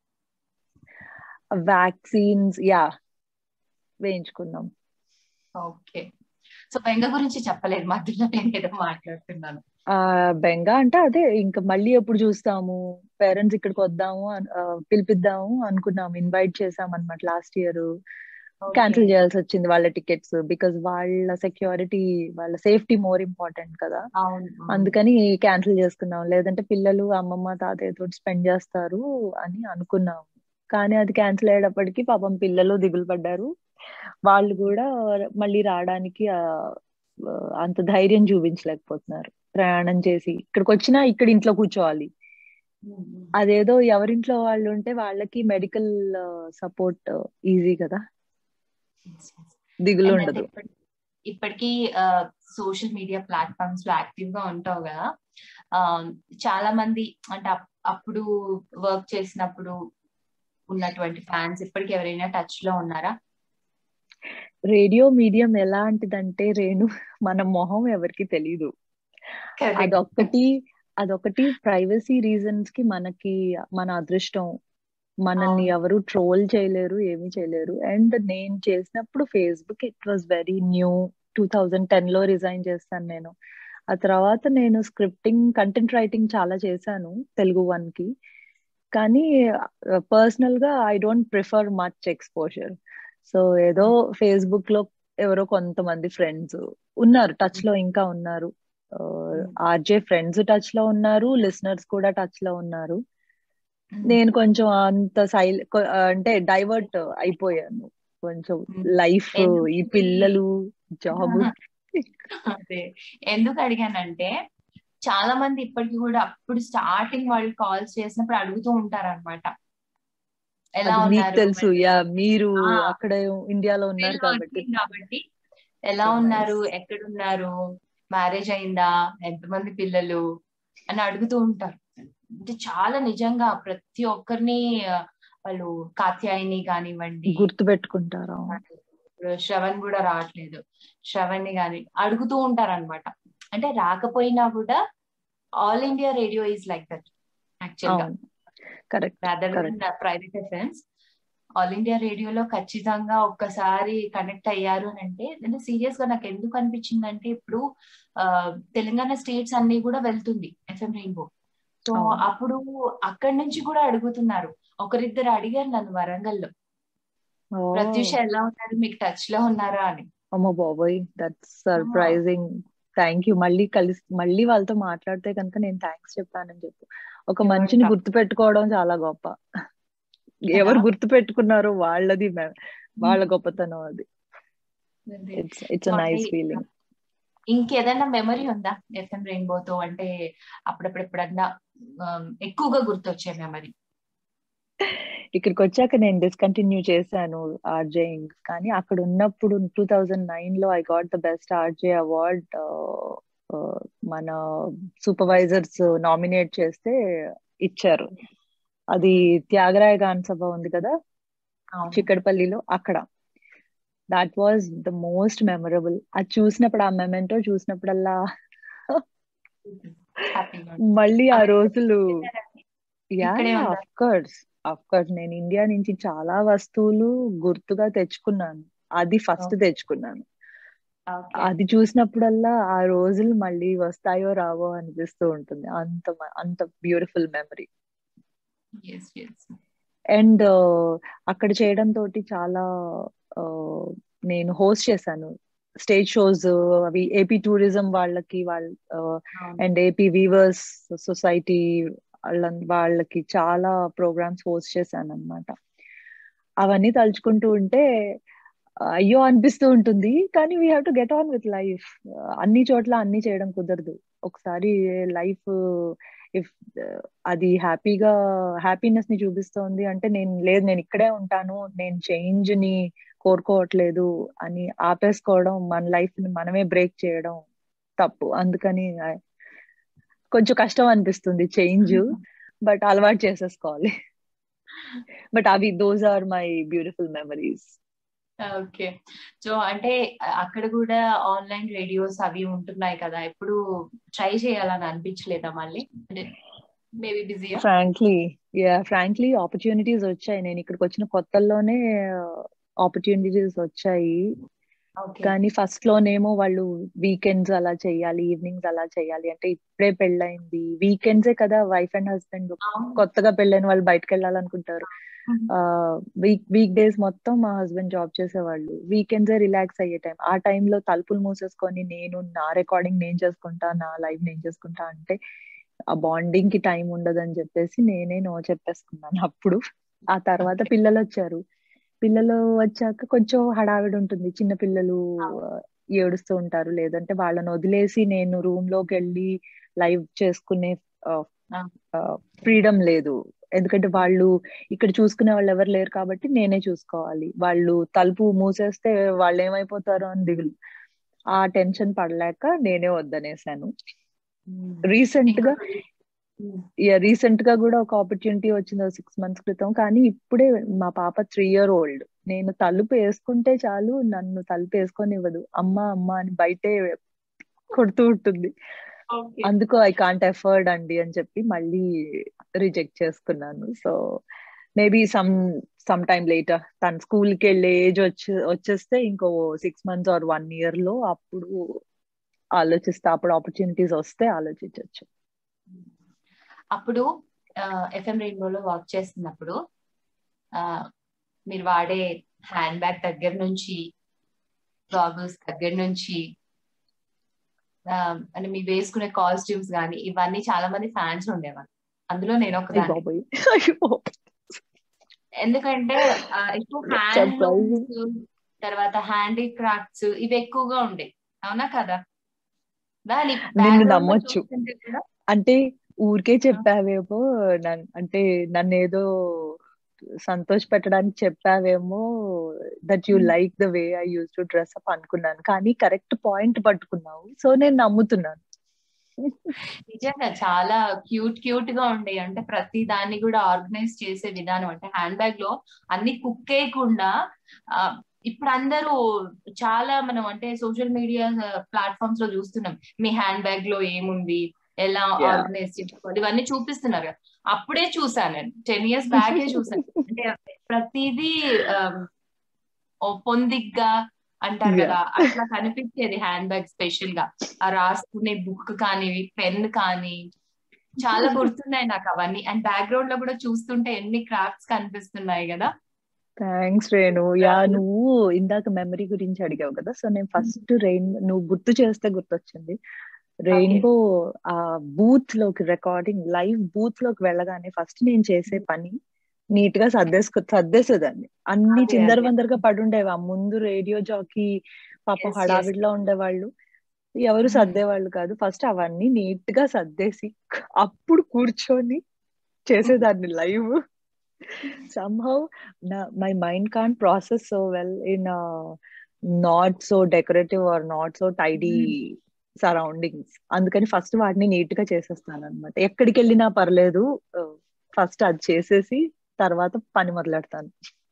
వ్యాక్సిన్స్ యా వేయించుకున్నాం. ఓకే. సో బెంగ గురించి చెప్పలేదు మధ్యలో, నేను ఏదో మాట్లాడుతున్నాను. ఆ బెంగ అంటే అదే, ఇంకా మళ్ళీ ఎప్పుడు చూస్తాము, పేరెంట్స్ ఇక్కడికి వద్దాము అన్- ఆ, పిలిపిద్దాము అనుకున్నాము, ఇన్వైట్ చేసాం అనమాట లాస్ట్ ఇయర్. ఓకే. క్యాన్సిల్ చేయాల్సి వచ్చింది వాళ్ళ టికెట్స్, బికాస్ వాళ్ళ సెక్యూరిటీ, వాళ్ళ సేఫ్టీ మోర్ ఇంపార్టెంట్ కదా. అవును. అవును. అందుకని క్యాన్సిల్ చేసుకున్నాం, లేదంటే పిల్లలు అమ్మమ్మ తాతయ్య తోటి స్పెండ్ చేస్తారు అని అనుకున్నాం. కానీ అది క్యాన్సిల్ అయ్యేటప్పటికి పాపం పిల్లలు దిగులు పడ్డారు. వాళ్ళు కూడా మళ్ళీ రావడానికి ఆ, ఆ, అంత ధైర్యం చూపించలేకపోతున్నారు. ప్రయాణం చేసి ఇక్కడికి వచ్చినా ఇక్కడ ఇంట్లో కూర్చోవాలి. ఉమ్. అదేదో ఎవరింట్లో వాళ్ళు ఉంటే వాళ్ళకి మెడికల్ సపోర్ట్ ఈజీ కదా, Yes, yes. దిగులు అండ్ అంటే ఉండదు. ఇప్పటి ఇప్పటికీ సోషల్ మీడియా ప్లాట్ఫామ్స్ లో యాక్టివ్ గా ఉంటావు కదా. ఆ, చాలా మంది అంటే అప్- అప్పుడు వర్క్ చేసినప్పుడు ఉన్నటువంటి ఫ్యాన్స్ ఇప్పటికి ఎవరైనా టచ్ లో ఉన్నారా? రేడియో మీడియం ఎలాంటిదంటే రేణు, మన మొహం ఎవరికి తెలీదు. కరెక్ట్. అదొక్కటి అదొకటి ప్రైవసీ రీజన్స్ కి మనకి మన అదృష్టం. మనల్ని అవును. ఎవరు ట్రోల్ చేయలేరు, ఏమీ చేయలేరు. అండ్ నేను చేసినప్పుడు Facebook it was very new. Two thousand ten లో రిజైన్ చేస్తాను నేను. ఆ తర్వాత నేను స్క్రిప్టింగ్, కంటెంట్ రైటింగ్ చాలా చేశాను తెలుగు వన్ కి. కానీ పర్సనల్ గా I don't prefer much exposure. So ఏదో ఫేస్బుక్ లో ఎవరో కొంతమంది ఫ్రెండ్స్ ఉన్నారు, టచ్ లో ఇంకా ఉన్నారు. ఆర్జే ఫ్రెండ్స్ టచ్ లో ఉన్నారు, లిసనర్స్ కూడా టచ్ లో ఉన్నారు. నేను కొంచెం అంత సైల్ అంటే డైవర్ట్ అయిపోయాను కొంచెం. లైఫ్, ఎందుకు ఈ ఇది? పిల్లలు, జాబ్. అదే ఎందుకు అడిగానంటే చాలా మంది ఇప్పటికి కూడా అప్పుడు స్టార్టింగ్ వాళ్ళు కాల్స్ చేసినప్పుడు అడుగుతూ ఉంటారు అనమాట, ఎలా అది మీకు ఉన్నారు తెలుసు, మరి. యా మీరు ఆ, అక్కడ ఇండియాలో ఉన్నారు ఫీల్డ్ కాబట్టి. వర్కింగ్ కాబట్టి ఎలా సో ఉన్నారు, నైస్. ఎక్కడున్నారు, మ్యారేజ్ అయిందా, ఎంతమంది పిల్లలు అని అడుగుతూ ఉంటారు. అంటే చాలా నిజంగా ప్రతి ఒక్కరిని ఆ, వాళ్ళు కాత్యాయని కానివ్వండి, గుర్తు పెట్టుకుంటారా? ఇప్పుడు శ్రవణ్ కూడా రావట్లేదు, శ్రవణ్ గాని అడుగుతూ ఉంటారు అనమాట. అంటే రాకపోయినా కూడా All India Radio is like that actual గా, అవును, correct rather than correct. Private FMs. All India రేడియోలో ఖచ్చితంగా ఒక్కసారి కనెక్ట్ అయ్యారు అని అంటే, అంటే సీరియస్ గా నాకు ఎందుకు అనిపించింది అంటే, ఇప్పుడు ఆ తెలంగాణ స్టేట్స్ అన్ని కూడా వెళ్తుంది ఎఫ్ఎం రెయిన్బో. సో అవును. అప్పుడు అక్కడి నుంచి కూడా అడుగుతున్నారు. ఒకరిద్దరు అడిగారు నన్ను వరంగల్లో, ఓ, ప్రత్యూష ఎలా ఉన్నారు, మీకు టచ్ లో ఉన్నారా అని. అమ్మో బాబోయ్, దట్స్ సర్ప్రైజింగ్. Thank you. మళ్ళీ కలిసి మళ్ళీ వాళ్ళతో మాట్లాడితే కనుక నేను థ్యాంక్స్ చెప్పానని చెప్పు. ఒక Sure మనిషిని గా. గుర్తు పెట్టుకోవడం చాలా గొప్ప. కదా. ఎవరు గుర్తు పెట్టుకున్నారో వాళ్ళది మే- వాళ్ళ ఉమ్. గొప్పతనం అది. అదే. ఇట్స్ ఇట్స్ సో అ అంటే నైస్ ఫీలింగ్. ఇంకేదైనా మెమరీ ఉందా ఎఫ్ఎం రెయిన్బోతో, అంటే అప్పుడప్పుడు ఎప్పుడన్నా ఆమ్, ఎక్కువగా గుర్తొచ్చే మెమరీ? ఇక్కడికి వచ్చాక నేను డిస్కంటిన్యూ చేశాను ఆర్జేయింగ్. కానీ అక్కడ ఉన్నప్పుడు టూ థౌజండ్ నైన్ లో I got the best RJ award. మన సూపర్వైజర్స్ నామినేట్ చేస్తే ఇచ్చారు. అది త్యాగరాయ గాన సభ ఉంది కదా చిక్కడపల్లిలో, అక్కడ. That was the most memorable. అది చూసినప్పుడు, ఆ మెమెంటో చూసినప్పుడల్లా మళ్ళీ ఆ రోజులు. Yeah of course of course నేను ఇండియా నుంచి చాలా వస్తువులు గుర్తుగా తెచ్చుకున్నాను. అది ఫస్ట్ తెచ్చుకున్నాను. అది చూసినప్పుడల్లా ఆ రోజులు మళ్ళీ వస్తాయో రావో అనిపిస్తూ ఉంటుంది. అంత అంత బ్యూటిఫుల్ మెమరీ. అండ్ అక్కడ చేయడం తోటి చాలా నేను హోస్ట్ చేశాను స్టేజ్ షోస్ అవి ఏపీ టూరిజం వాళ్ళకి, వాళ్ళ అండ్ ఏపీ వీవర్స్ సొసైటీ వాళ్ళ వాళ్ళకి చాలా ప్రోగ్రామ్స్ హోస్ట్ చేశాను అనమాట. అవన్నీ తలుచుకుంటూ ఉంటే అయ్యో అనిపిస్తూ ఉంటుంది. కానీ we have to get on with life. అన్ని చోట్ల అన్ని చేయడం కుదరదు. ఒకసారి లైఫ్ ఇఫ్ అది హ్యాపీగా హ్యాపీనెస్ ని చూపిస్తోంది అంటే, నేను లేదు నేను ఇక్కడే ఉంటాను, నేను చేంజ్ ని కోరుకోవట్లేదు అని ఆపేసుకోవడం, మన లైఫ్ ని మనమే బ్రేక్ చేయడం తప్పు. అందుకని కొంచెం కష్టం అనిపిస్తుంది చేంజ్, బట్ అలవాటు చేసేసుకోవాలి. బట్ అవి those are my beautiful memories. Okay. So అంటే అక్కడ కూడా ఆన్లైన్ రేడియోస్ అవి ఉంటున్నాయి కదా, ఎప్పుడు ట్రై చేయాలని అనిపించలేదా మళ్ళీ? అంటే maybe busy. Frankly yeah frankly opportunities వచ్చాయి. నేను ఇక్కడికి వచ్చిన కొత్తల్లోనే ఆపర్చునిటీస్ వచ్చాయి. కానీ ఫస్ట్ లోనేమో వాళ్ళు వీకెండ్స్ అలా చెయ్యాలి, ఈవినింగ్స్ అలా చెయ్యాలి అంటే, ఇప్పుడే పెళ్ళైంది, వీకెండ్సే కదా వైఫ్ అండ్ హస్బెండ్ కొత్తగా పెళ్ళైన వాళ్ళు బయటకు వెళ్ళాలనుకుంటారు. వీక్ వీక్ డేస్ మొత్తం మా హస్బెండ్ జాబ్ చేసేవాళ్ళు, వీకెండ్సే రిలాక్స్ అయ్యే టైం. ఆ టైంలో తలుపులు మూసేసుకొని నేను నా రికార్డింగ్ నేను చేసుకుంటా, నా లైవ్ నేను చేసుకుంటా అంటే ఆ బాండింగ్ కి టైం ఉండదని చెప్పేసి నేనే నో చెప్పేసుకున్నాను అప్పుడు. ఆ తర్వాత పిల్లలు వచ్చారు. పిల్లలు వచ్చాక కొంచెం హడావిడి ఉంటుంది. చిన్న పిల్లలు ఏడుస్తూ ఉంటారు, లేదంటే వాళ్ళని వదిలేసి నేను రూమ్ లోకి వెళ్ళి లైవ్ చేసుకునే ఫ్రీడమ్ లేదు. ఎందుకంటే వాళ్ళు ఇక్కడ చూసుకునే వాళ్ళు ఎవరు లేరు కాబట్టి నేనే చూసుకోవాలి. వాళ్ళు తలుపు మూసేస్తే వాళ్ళు ఏమైపోతారో అని దిగులు. ఆ టెన్షన్ పడలేక నేనే వద్దనేసాను. రీసెంట్ గా రీసెంట్ గా కూడా ఒక ఆపర్చునిటీ వచ్చింది సిక్స్ మంత్స్ క్రితం. కానీ ఇప్పుడే మా పాప త్రీ ఇయర్ ఓల్డ్. నేను తలుపు వేసుకుంటే చాలు నన్ను తలుపు వేసుకొనివ్వదు. అమ్మ అమ్మ అని బయటే కొడుతూ ఉంటుంది. అందుకు ఐ కాంట్ ఎఫర్డ్ అండి అని చెప్పి మళ్ళీ రిజెక్ట్ చేసుకున్నాను. So maybe some some time later తన స్కూల్ కి వెళ్ళే ఏజ్ వచ్చి వచ్చేస్తే ఇంకో six months or one year లో అప్పుడు ఆలోచిస్తా. అప్పుడు ఆపర్చునిటీస్ వస్తే ఆలోచించవచ్చు. అప్పుడు ఎఫ్ఎం రెయిన్బోలో వర్క్ చేస్తున్నప్పుడు మీరు వాడే హ్యాండ్ బ్యాగ్ దగ్గర నుంచి, గాగుల్స్ దగ్గర నుంచి, అంటే మీరు వేసుకునే కాస్ట్యూమ్స్ కానీ ఇవన్నీ చాలా మంది ఫ్యాన్స్ ఉండేవారు. అందులో నేను ఒక దాన్ని. ఎందుకంటే ఎక్కువ హ్యాండ్ లూమ్స్, తర్వాత హ్యాండీక్రాఫ్ట్స్ ఇవి ఎక్కువగా ఉండే, అవునా కదా? దాని నమ్మొచ్చు అంటే ఊరికే చెప్పావేమో, అంటే నన్ను ఏదో సంతోష పెట్టడానికి చెప్పావేమో, that you like the way I used to dress up అనుకున్నాను. కానీ కరెక్ట్ పాయింట్ పట్టుకున్నావు, సో నేను నమ్ముతున్నాను. నిజంగా చాలా క్యూట్ క్యూట్ గా ఉండే. అంటే ప్రతి దాన్ని కూడా ఆర్గనైజ్ చేసే విధానం, అంటే హ్యాండ్ బ్యాగ్ లో అన్ని కుక్ చేయకుండా, ఇప్పుడు అందరూ చాలా మనం అంటే సోషల్ మీడియా ప్లాట్ఫామ్స్ లో చూస్తున్నాం, మీ హ్యాండ్ బ్యాగ్ లో ఏముంది, ఎలా ఆర్గనైజ్ చేసుకోవాలి, ఇవన్నీ చూపిస్తున్నారు. అప్పుడే చూసాను నేను, టెన్ ఇయర్స్ బ్యాకే చూసాను. అంటే ప్రతిదీ పొందిగ్గా అంటారు కదా, అట్లా కనిపించేది హ్యాండ్ బ్యాగ్. స్పెషల్ గా ఆ రాసుకునే బుక్ కానీ, పెన్ కానీ చాలా గుర్తున్నాయి నాకు అవన్నీ. అండ్ బ్యాక్గ్రౌండ్ లో కూడా చూస్తుంటే ఎన్ని క్రాఫ్ట్స్ కనిపిస్తున్నాయి కదా. థ్యాంక్స్ రేణు. యా నువ్వు ఇందాక మెమరీ గురించి అడిగావు కదా, సో నేను ఫస్ట్ రెయిన్ నువ్వు గుర్తు చేస్తే గుర్తొచ్చింది. రెయిన్బో ఆ బూత్ లోకి, రికార్డింగ్ లైవ్ బూత్ లోకి వెళ్ళగానే ఫస్ట్ నేను చేసే పని నీట్ గా సర్దేసుకు సర్దేసేదాన్ని. అన్ని చిందర వందరగా పడుండేవి. ఆ ముందు రేడియో జాకీ పాపం హడావిడిలో ఉండేవాళ్ళు, ఎవరు సర్దేవాళ్ళు కాదు. ఫస్ట్ అవన్నీ నీట్ గా సర్దేసి అప్పుడు కూర్చొని చేసేదాన్ని live. somehow na- my mind can't process so well in a not so decorative or not so tidy surroundings. అందుకని ఫస్ట్ వాటిని నీట్ గా చేసేస్తాను అనమాట. ఎక్కడికి వెళ్ళినా పర్లేదు, ఫస్ట్ అది చేసేసి తర్వాత పని మొదలెడతాను.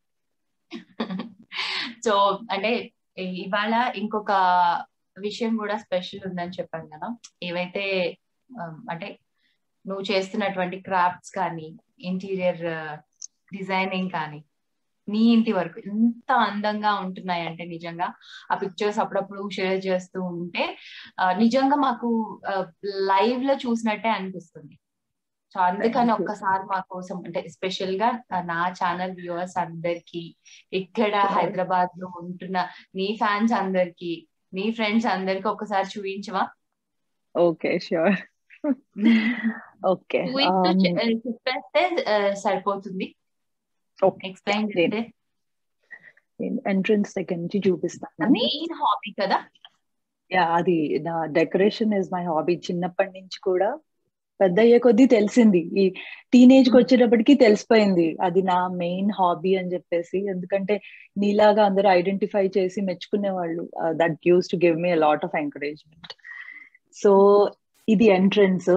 సో అంటే ఇవాళ ఇంకొక విషయం కూడా స్పెషల్ ఉందని చెప్పాను కదా, ఏవైతే అంటే నువ్వు చేస్తున్నటువంటి క్రాఫ్ట్స్ కానీ ఇంటీరియర్ డిజైనింగ్ కానీ నీ ఇంటి వరకు ఎంత అందంగా ఉంటున్నాయంటే నిజంగా ఆ పిక్చర్స్ అప్పుడప్పుడు షేర్ చేస్తూ ఉంటే నిజంగా మాకు లైవ్ లో చూసినట్టే అనిపిస్తుంది. సో అందుకని ఒక్కసారి మా కోసం అంటే స్పెషల్ గా నా ఛానల్ వ్యూవర్స్ అందరికి, ఇక్కడ హైదరాబాద్ లో ఉంటున్న నీ ఫ్యాన్స్ అందరికి, నీ ఫ్రెండ్స్ అందరికి ఒక్కసారి చూపించవా? Okay, sure. ఓకే, చెప్పేస్తే సరిపోతుంది. ఎక్స్ప్లెయిన్ చేస్తే ఎంట్రన్స్ దగ్గర నుంచి చూపిస్తాను. మెయిన్ హాబీ కదా? యా, అది నా డెకరేషన్ ఇస్ మై హాబీ. చిన్నప్పటి నుంచి కూడా పెద్ద అయ్యే కొద్దీ తెలిసింది, ఈ టీనేజ్ కి వచ్చేటప్పటికి తెలిసిపోయింది అది నా మెయిన్ హాబీ అని చెప్పేసి. ఎందుకంటే నీలాగా అందరూ ఐడెంటిఫై చేసి మెచ్చుకునే వాళ్ళు. That used to give me a lot of encouragement. So ఇది ఎంట్రన్స్.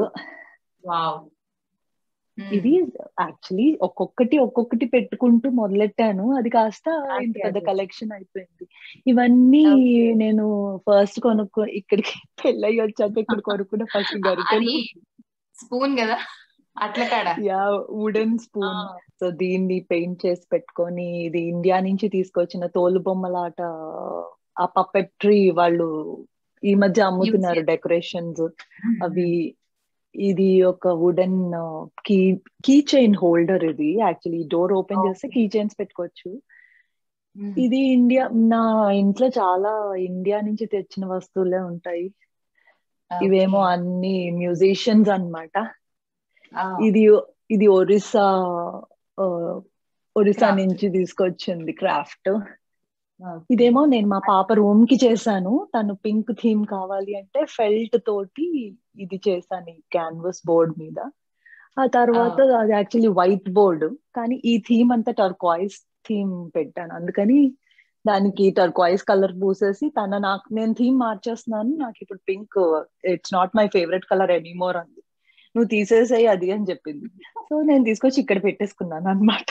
ఇది యాక్చువల్లీ ఒక్కొక్కటి ఒక్కొక్కటి పెట్టుకుంటూ మొదలెట్టాను, అది కాస్త ఇంత పెద్ద కలెక్షన్ అయిపోయింది. ఇవన్నీ నేను ఫస్ట్ కొనుక్కో ఇక్కడికి పెళ్ళయి వచ్చాక ఇక్కడ కొనుక్కున్న ఫస్ట్ గరిటెలు. స్పూన్ కదా అట్లా కాడ? Yeah, wooden spoon. సో దీన్ని పెయింట్ చేసి పెట్టుకొని, ఇది ఇండియా నుంచి తీసుకొచ్చిన తోలు బొమ్మలాట, ఆ పప్పెట్రీ వాళ్ళు ఈ మధ్య అమ్ముతున్నారు డెకరేషన్స్ అవి. ఇది ఒక wooden key key chain holder. ఇది యాక్చువల్లీ డోర్ ఓపెన్ చేస్తే కీ చైన్స్ పెట్టుకోవచ్చు. ఇది ఇండియా, నా ఇంట్లో చాలా ఇండియా నుంచి తెచ్చిన వస్తువులే ఉంటాయి. ఇవేమో అన్ని మ్యూజిషియన్స్ అన్నమాట. ఇది ఇది ఒరిస్సా ఒరిస్సా నుంచి తీసుకొచ్చింది క్రాఫ్ట్. ఇదేమో నేను మా పాప రూమ్ కి చేశాను. తను పింక్ థీమ్ కావాలి అంటే ఫెల్ట్ తోటి ఇది చేశాను ఈ క్యాన్వాస్ బోర్డ్ మీద. ఆ తర్వాత అది యాక్చువల్లీ వైట్ బోర్డ్, కానీ ఈ థీమ్ అంతా టర్కాయిస్ థీమ్ పెట్టాను. అందుకని దానికి టర్కాయిస్ కలర్ పూసేసి, తన నాకు నేను థీమ్ మార్చేస్తున్నాను, నాకు ఇప్పుడు pink it's not my favourite colour anymore అంది. నువ్వు తీసేసేయి అది అని చెప్పింది. సో నేను తీసుకొచ్చి ఇక్కడ పెట్టేసుకున్నాను అన్నమాట.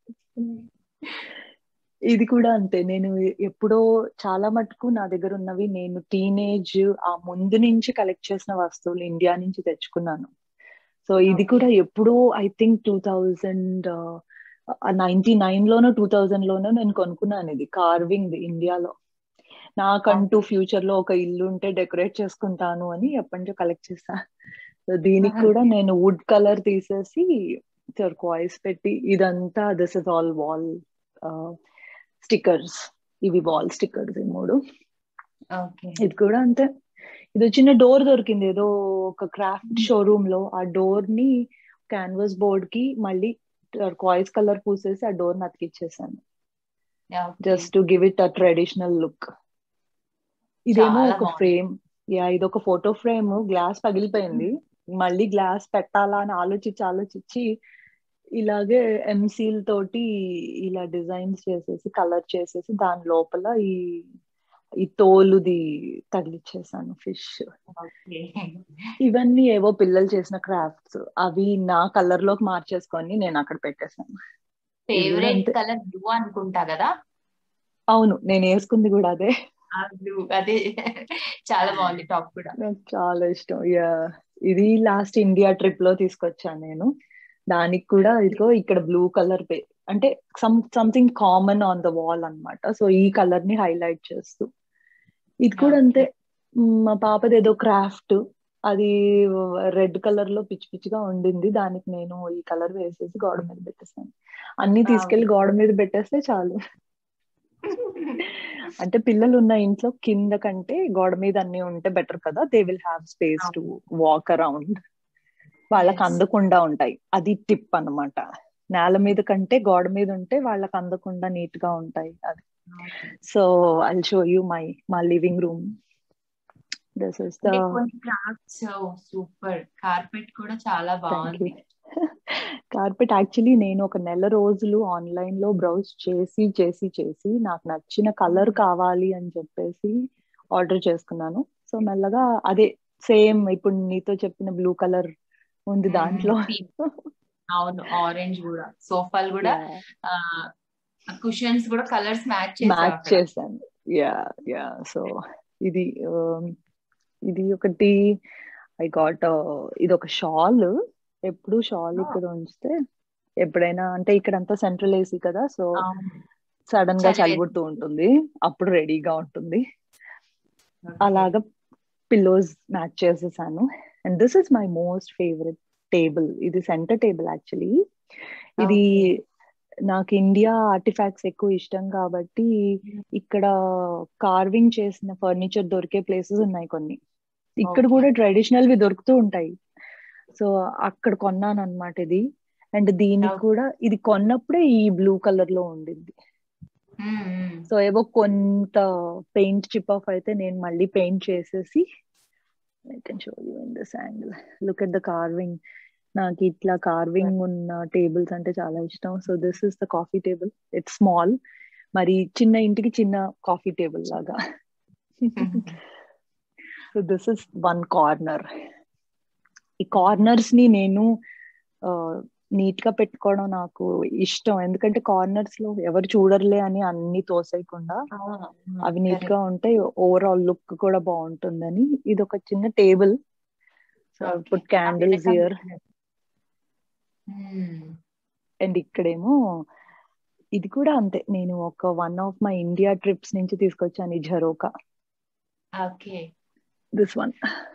ఇది కూడా అంతే, నేను ఎప్పుడో చాలా మటుకు నా దగ్గర ఉన్నవి నేను టీనేజ్ ఆ ముందు నుంచి కలెక్ట్ చేసిన వస్తువులు ఇండియా నుంచి తెచ్చుకున్నాను. సో ఇది కూడా ఎప్పుడో I think two thousand ninety nine లోనో టూ థౌజండ్ లోనో నేను కొనుక్కున్నాను. ఇది కార్వింగ్ ఇండియాలో. నాకంటూ ఫ్యూచర్ లో ఒక ఇల్లు ఉంటే డెకరేట్ చేసుకుంటాను అని ఎప్పటి నుంచో కలెక్ట్ చేసా. సో దీనికి కూడా నేను వుడ్ కలర్ తీసేసి టర్కాయిస్ పెట్టి, ఇదంతా this is all wall stickers. ఇవి వాల్ స్టిక్కర్స్ ఈ మూడు. ఇది కూడా అంతే. ఇది చిన్న డోర్ దొరికింది ఏదో ఒక క్రాఫ్ట్ షోరూమ్ లో. ఆ డోర్ ని క్యాన్వాస్ బోర్డ్ కి మళ్ళీ టర్కాయిస్ కలర్ పూసేసి ఆ డోర్ అతికిచ్చేసాను, just to give it a traditional look. ఇదేమో ఒక ఫ్రేమ్. యా, ఇది ఒక ఫోటో ఫ్రేమ్. గ్లాస్ పగిలిపోయింది, మళ్ళీ గ్లాస్ పెట్టాలా అని ఆలోచించి ఆలోచించి ఇలాగే ఎంసీల్ తోటి ఇలా డిజైన్స్ చేసేసి కలర్ చేసేసి దాని లోపల ఈ ఈ తోలుది తగిలిచ్చేసాను ఫిష్. ఇవన్నీ ఏవో పిల్లలు చేసిన క్రాఫ్ట్స్, అవి నా కలర్ లోకి మార్చేసుకొని నేను అక్కడ పెట్టేసాను. ఫేవరెట్ కలర్ బ్లూ అనుకుంటా కదా? అవును, నేను వేసుకుంది కూడా అదే. అదే చాలా బాగుంది టాప్ కూడా, నాకు చాలా ఇష్టం. యా, ఇది లాస్ట్ ఇండియా ట్రిప్ లో తీసుకొచ్చాను నేను. దానికి కూడా ఇదిగో ఇక్కడ బ్లూ కలర్ పే అంటే some something common on the wall అన్నమాట. సో ఈ కలర్ ని హైలైట్ చేస్తూ, ఇది కూడా అంతే. మా పాపది ఏదో క్రాఫ్ట్, అది రెడ్ కలర్ లో పిచ్చి పిచ్చిగా ఉండింది. దానికి నేను ఈ కలర్ వేసేసి గోడ మీద పెట్టేసాను. అన్ని తీసుకెళ్లి గోడ మీద పెట్టేస్తే చాలు. అంటే పిల్లలు ఉన్న ఇంట్లో కింద కంటే గోడ మీద అన్ని ఉంటే బెటర్ కదా. They will have space to walk around. వాళ్ళకి అందకుండా ఉంటాయి. అది టిప్ అన్నమాట. నేల మీద కంటే గోడ మీద ఉంటే వాళ్ళకి అందకుండా నీట్ గా ఉంటాయి. అది. So I will show you my మా living room. This is the super. Carpet కూడా చాలా బాగుంది. కార్పెట్ యాక్చువల్లీ నేను ఒక నెల రోజులు ఆన్లైన్ లో బ్రౌజ్ చేసి చేసి చేసి నాకు నచ్చిన కలర్ కావాలి అని చెప్పేసి ఆర్డర్ చేసుకున్నాను. సో మెల్లగా అదే సేమ్ ఇప్పుడు నీతో చెప్పిన బ్లూ కలర్ ఉంది దాంట్లో. అవును, ఆరెంజ్ కూడా. సోఫాలు కూడా, కుషన్స్ కూడా కలర్స్ మ్యాచ్ మ్యాచ్ చేశాను. యా యా సో ఇది ఇది ఒకటి ఐ గాట్. ఇది ఒక షాల్. ఎప్పుడు షాల్ ఇక్కడ ఉంచితే ఎప్పుడైనా అంటే ఇక్కడ అంతా సెంట్రల్ ఏసీ కదా, సో సడన్ గా చలిపుడుతూ ఉంటుంది, అప్పుడు రెడీగా ఉంటుంది. అలాగా పిల్లోస్ మ్యాచ్ చేసేసాను. And this is my most favourite table. ఇది సెంటర్ టేబుల్ యాక్చువల్లీ. ఇది నాకు ఇండియా ఆర్టిఫాక్ట్స్ ఎక్కువ ఇష్టం కాబట్టి ఇక్కడ కార్వింగ్ చేసిన ఫర్నిచర్ దొరికే ప్లేసెస్ ఉన్నాయి కొన్ని. ఇక్కడ కూడా ట్రెడిషనల్ వి దొరుకుతూ ఉంటాయి. సో అక్కడ కొన్నాను అనమాట ఇది. అండ్ దీనికి కూడా ఇది కొన్నప్పుడే ఈ బ్లూ కలర్ లో ఉండింది. సో ఏవో కొంత పెయింట్ చిప్ ఆఫ్ అయితే నేను మళ్ళీ పెయింట్ చేసేసి I can show you in this angle. Look at the carving. నాకు ఇట్లా కార్వింగ్ ఉన్న టేబుల్స్ అంటే చాలా ఇష్టం. So this is the coffee table. It's small, మరి చిన్న ఇంటికి చిన్న కాఫీ టేబుల్ లాగా. So this is one corner. ఈ కార్నర్స్ ని నేను నీట్ గా పెట్టుకోవడం నాకు ఇష్టం, ఎందుకంటే కార్నర్స్ లో ఎవరు చూడర్లే అని అన్ని తోసేయకుండా అవి నీట్ గా ఉంటే ఓవరాల్ లుక్ కూడా బాగుంటుందని. ఇది ఒక చిన్న table. So put candles here. And ఇక్కడేమో ఇది కూడా అంతే, నేను ఒక one of my India trips నుంచి తీసుకొచ్చాను ఈ ఝరోకా. This one.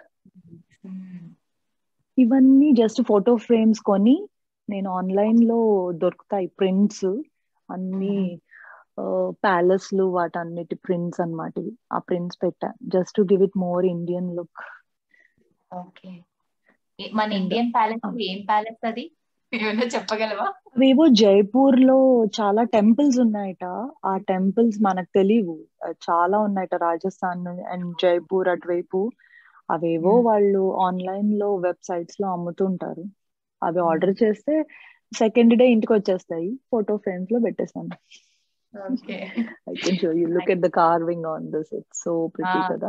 ఇవన్నీ జస్ట్ ఫోటో ఫ్రేమ్స్ కొని నేను ఆన్లైన్ లో దొరుకుతాయి ప్రింట్స్ అన్ని, ప్యాలెస్ లు వాటన్నిటి ప్రింట్స్ అన్నమాట. ఆ ప్రింట్స్ పెట్టా just to give it more Indian look. Okay, మన ఇండియన్ ప్యాలెస్ ఏం ప్యాలెస్ అది ఏమైనా చెప్పగలవా? అవేవో జైపూర్ లో చాలా టెంపుల్స్ ఉన్నాయట. ఆ టెంపుల్స్ మనకు తెలియవు, చాలా ఉన్నాయట రాజస్థాన్ అండ్ జైపూర్ అటువైపు. అవేవో వాళ్ళు ఆన్లైన్ లో వెబ్సైట్స్ లో అమ్ముతుంటారు. అవి ఆర్డర్ చేస్తే సెకండ్ డే ఇంటికి వచ్చేస్తాయి. ఫోటో ఫ్రేమ్స్ లో పెట్టేసాను. I can show you. Look at the carving on this. It's so pretty కదా.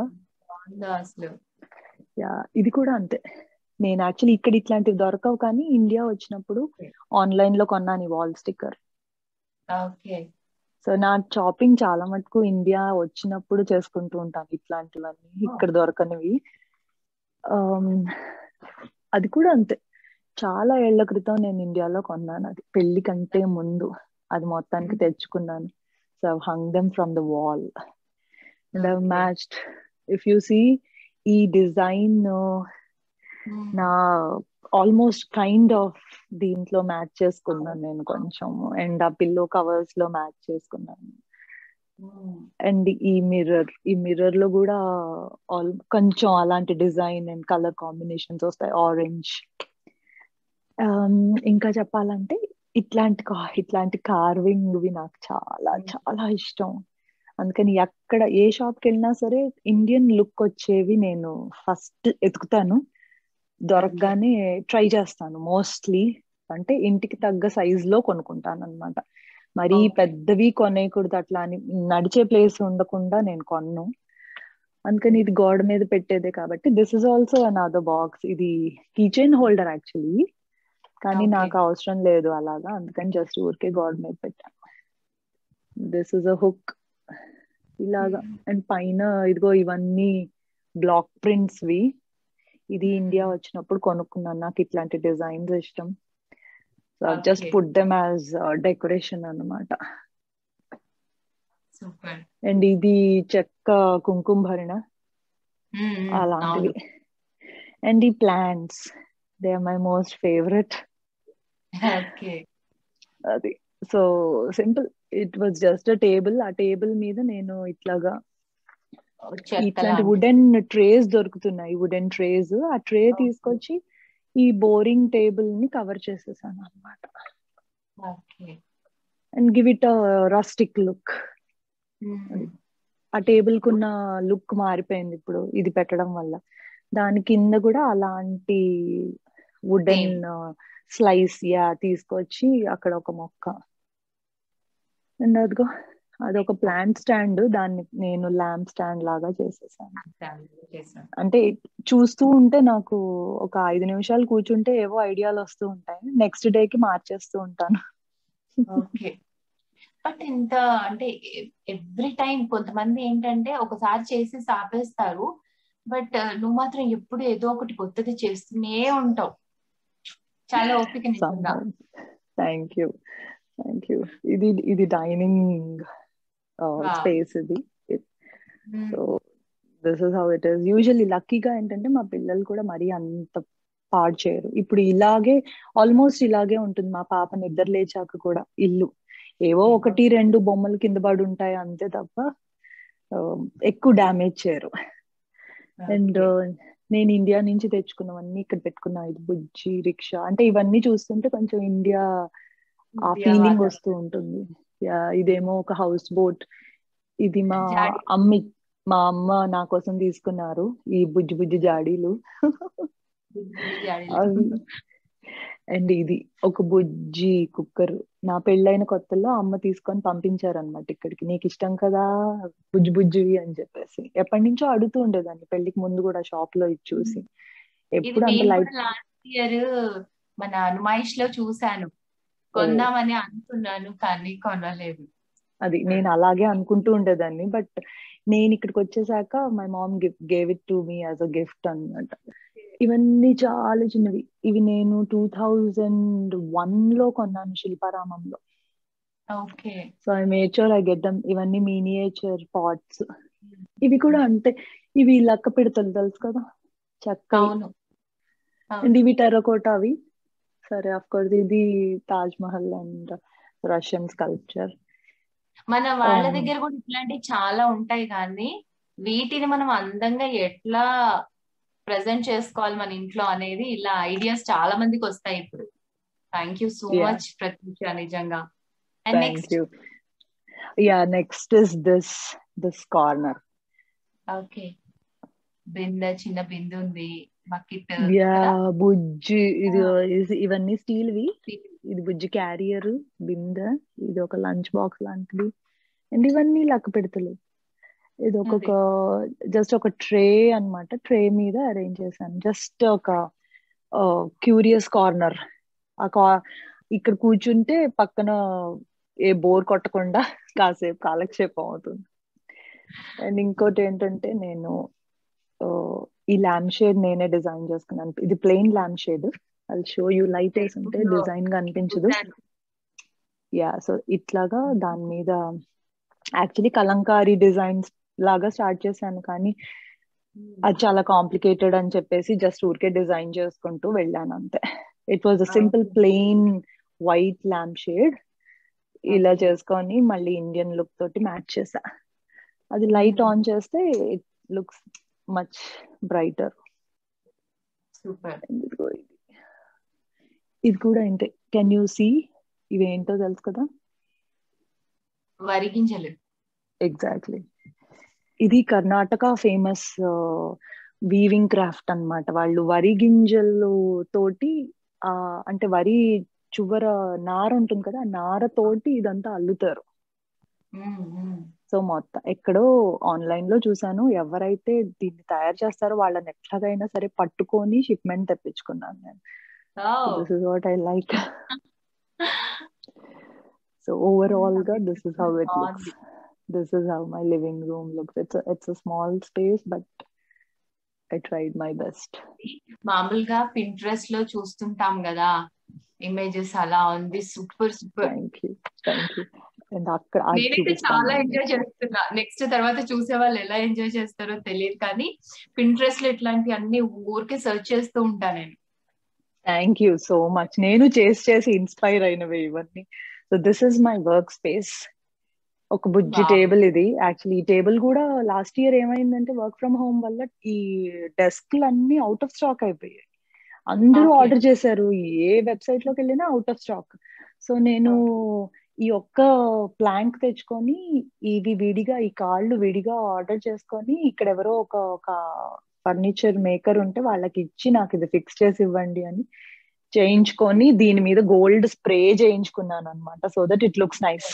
యా ఇది కూడా అంతే. నేను యాక్చువల్లీ ఇక్కడ ఇట్లాంటివి దొరకవు, కానీ ఇండియా వచ్చినప్పుడు ఆన్లైన్ లో కొన్నాను ఈ వాల్ స్టిక్కర్. సో నా షాపింగ్ చాలా మటుకు ఇండియా వచ్చినప్పుడు చేసుకుంటూ ఉంటాను ఇట్లాంటివన్నీ, ఇక్కడ దొరకనివి. అది కూడా అంతే, చాలా ఏళ్ల క్రితం నేను ఇండియాలో కొన్నాను. అది పెళ్లి కంటే ముందు అది మొత్తానికి తెచ్చుకున్నాను. So I hung them from the wall and I matched. If you see ఈ డిజైన్ నా ఆల్మోస్ట్ కైండ్ ఆఫ్ దీంట్లో మ్యాచ్ చేసుకున్నాను నేను కొంచెం. అండ్ ఆ పిల్లో కవర్స్ లో మ్యాచ్ చేసుకున్నాను. అండ్ ఈ మిర్రర్, ఈ మిర్రర్ లో కూడా ఆల్ కొంచెం అలాంటి డిజైన్ అండ్ కలర్ కాంబినేషన్స్ వస్తాయి, ఆరెంజ్. ఇంకా చెప్పాలంటే ఇట్లాంటి ఇట్లాంటి కార్వింగ్వి నాకు చాలా చాలా ఇష్టం. అందుకని ఎక్కడ ఏ షాప్కి వెళ్ళినా సరే ఇండియన్ లుక్ వచ్చేవి నేను ఫస్ట్ ఎతుకుతాను. దొరకగానే ట్రై చేస్తాను మోస్ట్లీ. అంటే ఇంటికి తగ్గ సైజ్ లో కొనుక్కుంటాను అనమాట. మరీ పెద్దవి కొనేయకూడదు, అట్లా అని నడిచే ప్లేస్ ఉండకుండా నేను కొన్ను. అందుకని ఇది గోడ మీద పెట్టేదే కాబట్టి. This is also another box. ఇది కీచైన్ హోల్డర్ యాక్చువల్లీ, కానీ నాకు అవసరం లేదు అలాగా, అందుకని జస్ట్ ఊరికే గోడ మీద పెట్టాను. దిస్ ఇస్ అ హుక్ ఇలాగా. అండ్ పైన ఇదిగో ఇవన్నీ బ్లాక్ ప్రింట్స్ వి. ఇది ఇండియా వచ్చినప్పుడు కొనుక్కున్నాను, నాకు ఇట్లాంటి డిజైన్స్ ఇష్టం. So just put them as decoration అన్నమాట. అండ్ ఇది చెక్క కుంకుమ భరణ అలాంటివి. అండ్ ఈ plants, they are my most favourite. అది so simple. It was just a table. ఆ టేబుల్ మీద నేను ఇట్లాగా ఇట్లాంటి వుడెన్ ట్రేస్ దొరుకుతున్నాయి, వుడెన్ ట్రేస్. ఆ ట్రే తీసుకొచ్చి ఈ బోరింగ్ టేబుల్ ని కవర్ చేసేసాను అనమాట. And give it rustic look. ఆ టేబుల్ కున్న లుక్ మారిపోయింది ఇప్పుడు ఇది పెట్టడం వల్ల. దాని కింద కూడా అలాంటి వుడెన్ Same. స్లైస్ యా తీసుకొచ్చి అక్కడ ఒక మొక్క. అండ్ అదిగో అదొక ప్లాంట్ స్టాండ్, దాన్ని నేను ల్యాంప్ స్టాండ్ లాగా చేసేసాను. చేశాను. అంటే చూస్తూ ఉంటే నాకు ఒక ఐదు నిమిషాలు కూర్చుంటే ఏవో ఐడియాలు వస్తూ ఉంటాయి, నెక్స్ట్ డే కి మార్చేస్తూ ఉంటాను. ఓకే. బట్ ఇంత అంటే ఎవ్రీ టైం కొంతమంది ఏంటంటే ఒకసారి చేసి ఆపేస్తారు, బట్ నువ్వు మాత్రం ఎప్పుడు ఏదో ఒకటి కొత్తది చేస్తూనే ఉంటావు. చాలా ఓపిక నిజంగా. Thank you thank you. ఇది ఇది డైనింగ్ స్పేస్ ఇది. So this is how it is. Usually లక్కీగా ఏంటంటే మా పిల్లలు కూడా మరీ అంత పాడు చేయరు. ఇప్పుడు ఇలాగే ఆల్మోస్ట్ ఇలాగే ఉంటుంది మా పాప నిద్ర లేచాక కూడా ఇల్లు. ఏవో ఒకటి రెండు బొమ్మలు కింద పడి ఉంటాయి అంతే తప్ప ఎక్కువ డ్యామేజ్ చేయరు. అండ్ నేను ఇండియా నుంచి తెచ్చుకున్నవన్నీ ఇక్కడ పెట్టుకున్నా. ఇది బుజ్జి రిక్షా అంటే ఇవన్నీ చూస్తుంటే కొంచెం ఇండియా ఆ ఫీలింగ్ వస్తూ ఉంటుంది. ఇదేమో ఒక హౌస్ బోట్. ఇది మా అమ్మి మా అమ్మ నా కోసం తీసుకున్నారు ఈ బుజ్జి బుజ్జి జాడీలు. అండ్ ఇది ఒక బుజ్జి కుక్కర్. నా పెళ్ళైన కొత్తలో అమ్మ తీసుకొని పంపించారు అనమాట ఇక్కడికి. నీకు ఇష్టం కదా బుజ్జి బుజ్జివి అని చెప్పేసి. ఎప్పటి నుంచో అడుగుతూ ఉండేదాన్ని పెళ్లికి ముందు కూడా షాప్ లో ఇది చూసి. ఎప్పుడు అంత లైట్ లాస్ట్ ఇయర్ మన నుమాయిష్ లో చూసాను, కొందామని అనుకున్నాను కానీ కొనలేదు. అది నేను అలాగే అనుకుంటూ ఉండేదాన్ని. బట్ నేను ఇక్కడికి వచ్చేసాక my mom gave it to me as a gift అన్నమాట. ఇవన్నీ చాలా చిన్నవి. ఇవి నేను టూ థౌజండ్ వన్ లో కొన్నాను శిల్పారామంలో. Okay. So I made sure I get them. ఇవన్నీ మినియేచర్ పాట్స్. ఇవి కూడా అంతే. ఇవి లక్క పిడతలు తెలుసు కదా, చెక్క. అండ్ ఇవి టెర్రకోటావి. సరే ఆఫ్ కోర్స్ ఇది Taj Mahal and Russian sculpture. మన వాళ్ళ దగ్గర కూడా ఇట్లాంటివి చాలా ఉంటాయి, కానీ వీటిని మనం అందంగా ఎట్లా ప్రెజెంట్ చేసుకోవాలి మన ఇంట్లో అనేది ఇలా ఐడియాస్ చాలా మందికి వస్తాయి ఇప్పుడు. Thank you so much Pratyusha, నిజంగా. And next yeah next is this this corner. Okay. బిందె, చిన్న బిందె ఉంది, బకెట్. యా బుజ్జి. ఇది ఇవన్నీ స్టీల్ వి. ఇది బుజ్జి క్యారియర్ బిందె. ఇది ఒక లంచ్ బాక్స్ లాంటిది. అండ్ ఇవన్నీ లక్క పెడతలు. ఇది ఒక్కొక్క జస్ట్ ఒక ట్రే అన్నమాట. ట్రే మీద అరేంజ్ చేశాను. జస్ట్ ఒక క్యూరియస్ కార్నర్. ఆ కా ఇక్కడ కూర్చుంటే పక్కన ఏ బోర్ కొట్టకుండా కాసేపు కాలక్షేపం అవుతుంది. అండ్ ఇంకోటి ఏంటంటే నేను ఈ ల్యాంప్ షేడ్ నేనే డిజైన్ చేసుకున్నాను. ఇది plain lamp shade. I show you. Light వేసి ఉంటే డిజైన్ గా అనిపించదు. యా సో ఇట్లాగా దాని మీద యాక్చువల్లీ కలంకారీ డిజైన్స్ లాగా స్టార్ట్ చేశాను, కానీ అది చాలా కాంప్లికేటెడ్ అని చెప్పేసి జస్ట్ ఊరికే డిజైన్ చేసుకుంటూ వెళ్ళాను అంతే. It was a simple plain white lamp shade. ఇలా చేసుకొని మళ్ళీ ఇండియన్ లుక్ తోటి మ్యాచ్ చేసా. అది లైట్ ఆన్ చేస్తే it looks much brighter. Super. ఇది కూడా ఏంటే. Can you see? ఇవేంటో తెలుసు కదా, వరి గింజలు. ఎగ్జాక్ట్లీ. ఇది కర్ణాటక ఫేమస్ వీవింగ్ క్రాఫ్ట్ అన్నమాట. వాళ్ళు వరి గింజలు తోటి ఆ అంటే వరి చువర నార ఉంటుంది కదా, ఆ నార తోటి ఇదంతా అల్లుతారు. సో మొత్తం ఎక్కడో ఆన్లైన్ లో చూసాను. ఎవరైతే దీన్ని తయారు చేస్తారో వాళ్ళని ఎట్లాగైనా సరే పట్టుకొని షిప్మెంట్ తెప్పించుకున్నాను నేను. This is what I like. So overall గా this is how it looks. This is how my living room looks. It's a, it's a small space, but I tried my best. మామూలుగా Pinterest లో చూస్తుంటాం కదా ఇమేజెస్, అలా ఉంది. Super super. Thank you thank you. And అక్కడ నేనైతే చాలా ఎంజాయ్ చేస్తున్నా. నెక్స్ట్ తర్వాత చూసే వాళ్ళు ఎలా ఎంజాయ్ చేస్తారో తెలియదు, కానీ Pinterest లో ఇట్లాంటి అన్ని ఊరికే సెర్చ్ చేస్తూ ఉంటా నేను. Thank you so much. నేను చేసి చేసి ఇన్స్పైర్ అయినవి ఇవన్నీ. So this is my work space. ఒక బుజ్జి టేబుల్ ఇది. యాక్చువల్లీ ఈ టేబుల్ కూడా లాస్ట్ ఇయర్ ఏమైందంటే వర్క్ ఫ్రమ్ హోమ్ వల్ల ఈ డెస్క్లు అన్ని అవుట్ ఆఫ్ స్టాక్ అయిపోయాయి. అందరూ ఆర్డర్ చేశారు. ఏ వెబ్సైట్ లోకి వెళ్ళినా అవుట్ ఆఫ్ స్టాక్. సో నేను ఈ ఒక్క ప్లాంక్ తెచ్చుకొని ఇవి విడిగా, ఈ కాళ్ళు విడిగా ఆర్డర్ చేసుకొని ఇక్కడ ఎవరో ఒక ఒక ఫర్నిచర్ మేకర్ ఉంటే వాళ్ళకి ఇచ్చి నాకు ఇది ఫిక్స్ చేసి ఇవ్వండి అని చేయించుకొని దీని మీద గోల్డ్ స్ప్రే చేయించుకున్నాను అనమాట, so that it looks nice.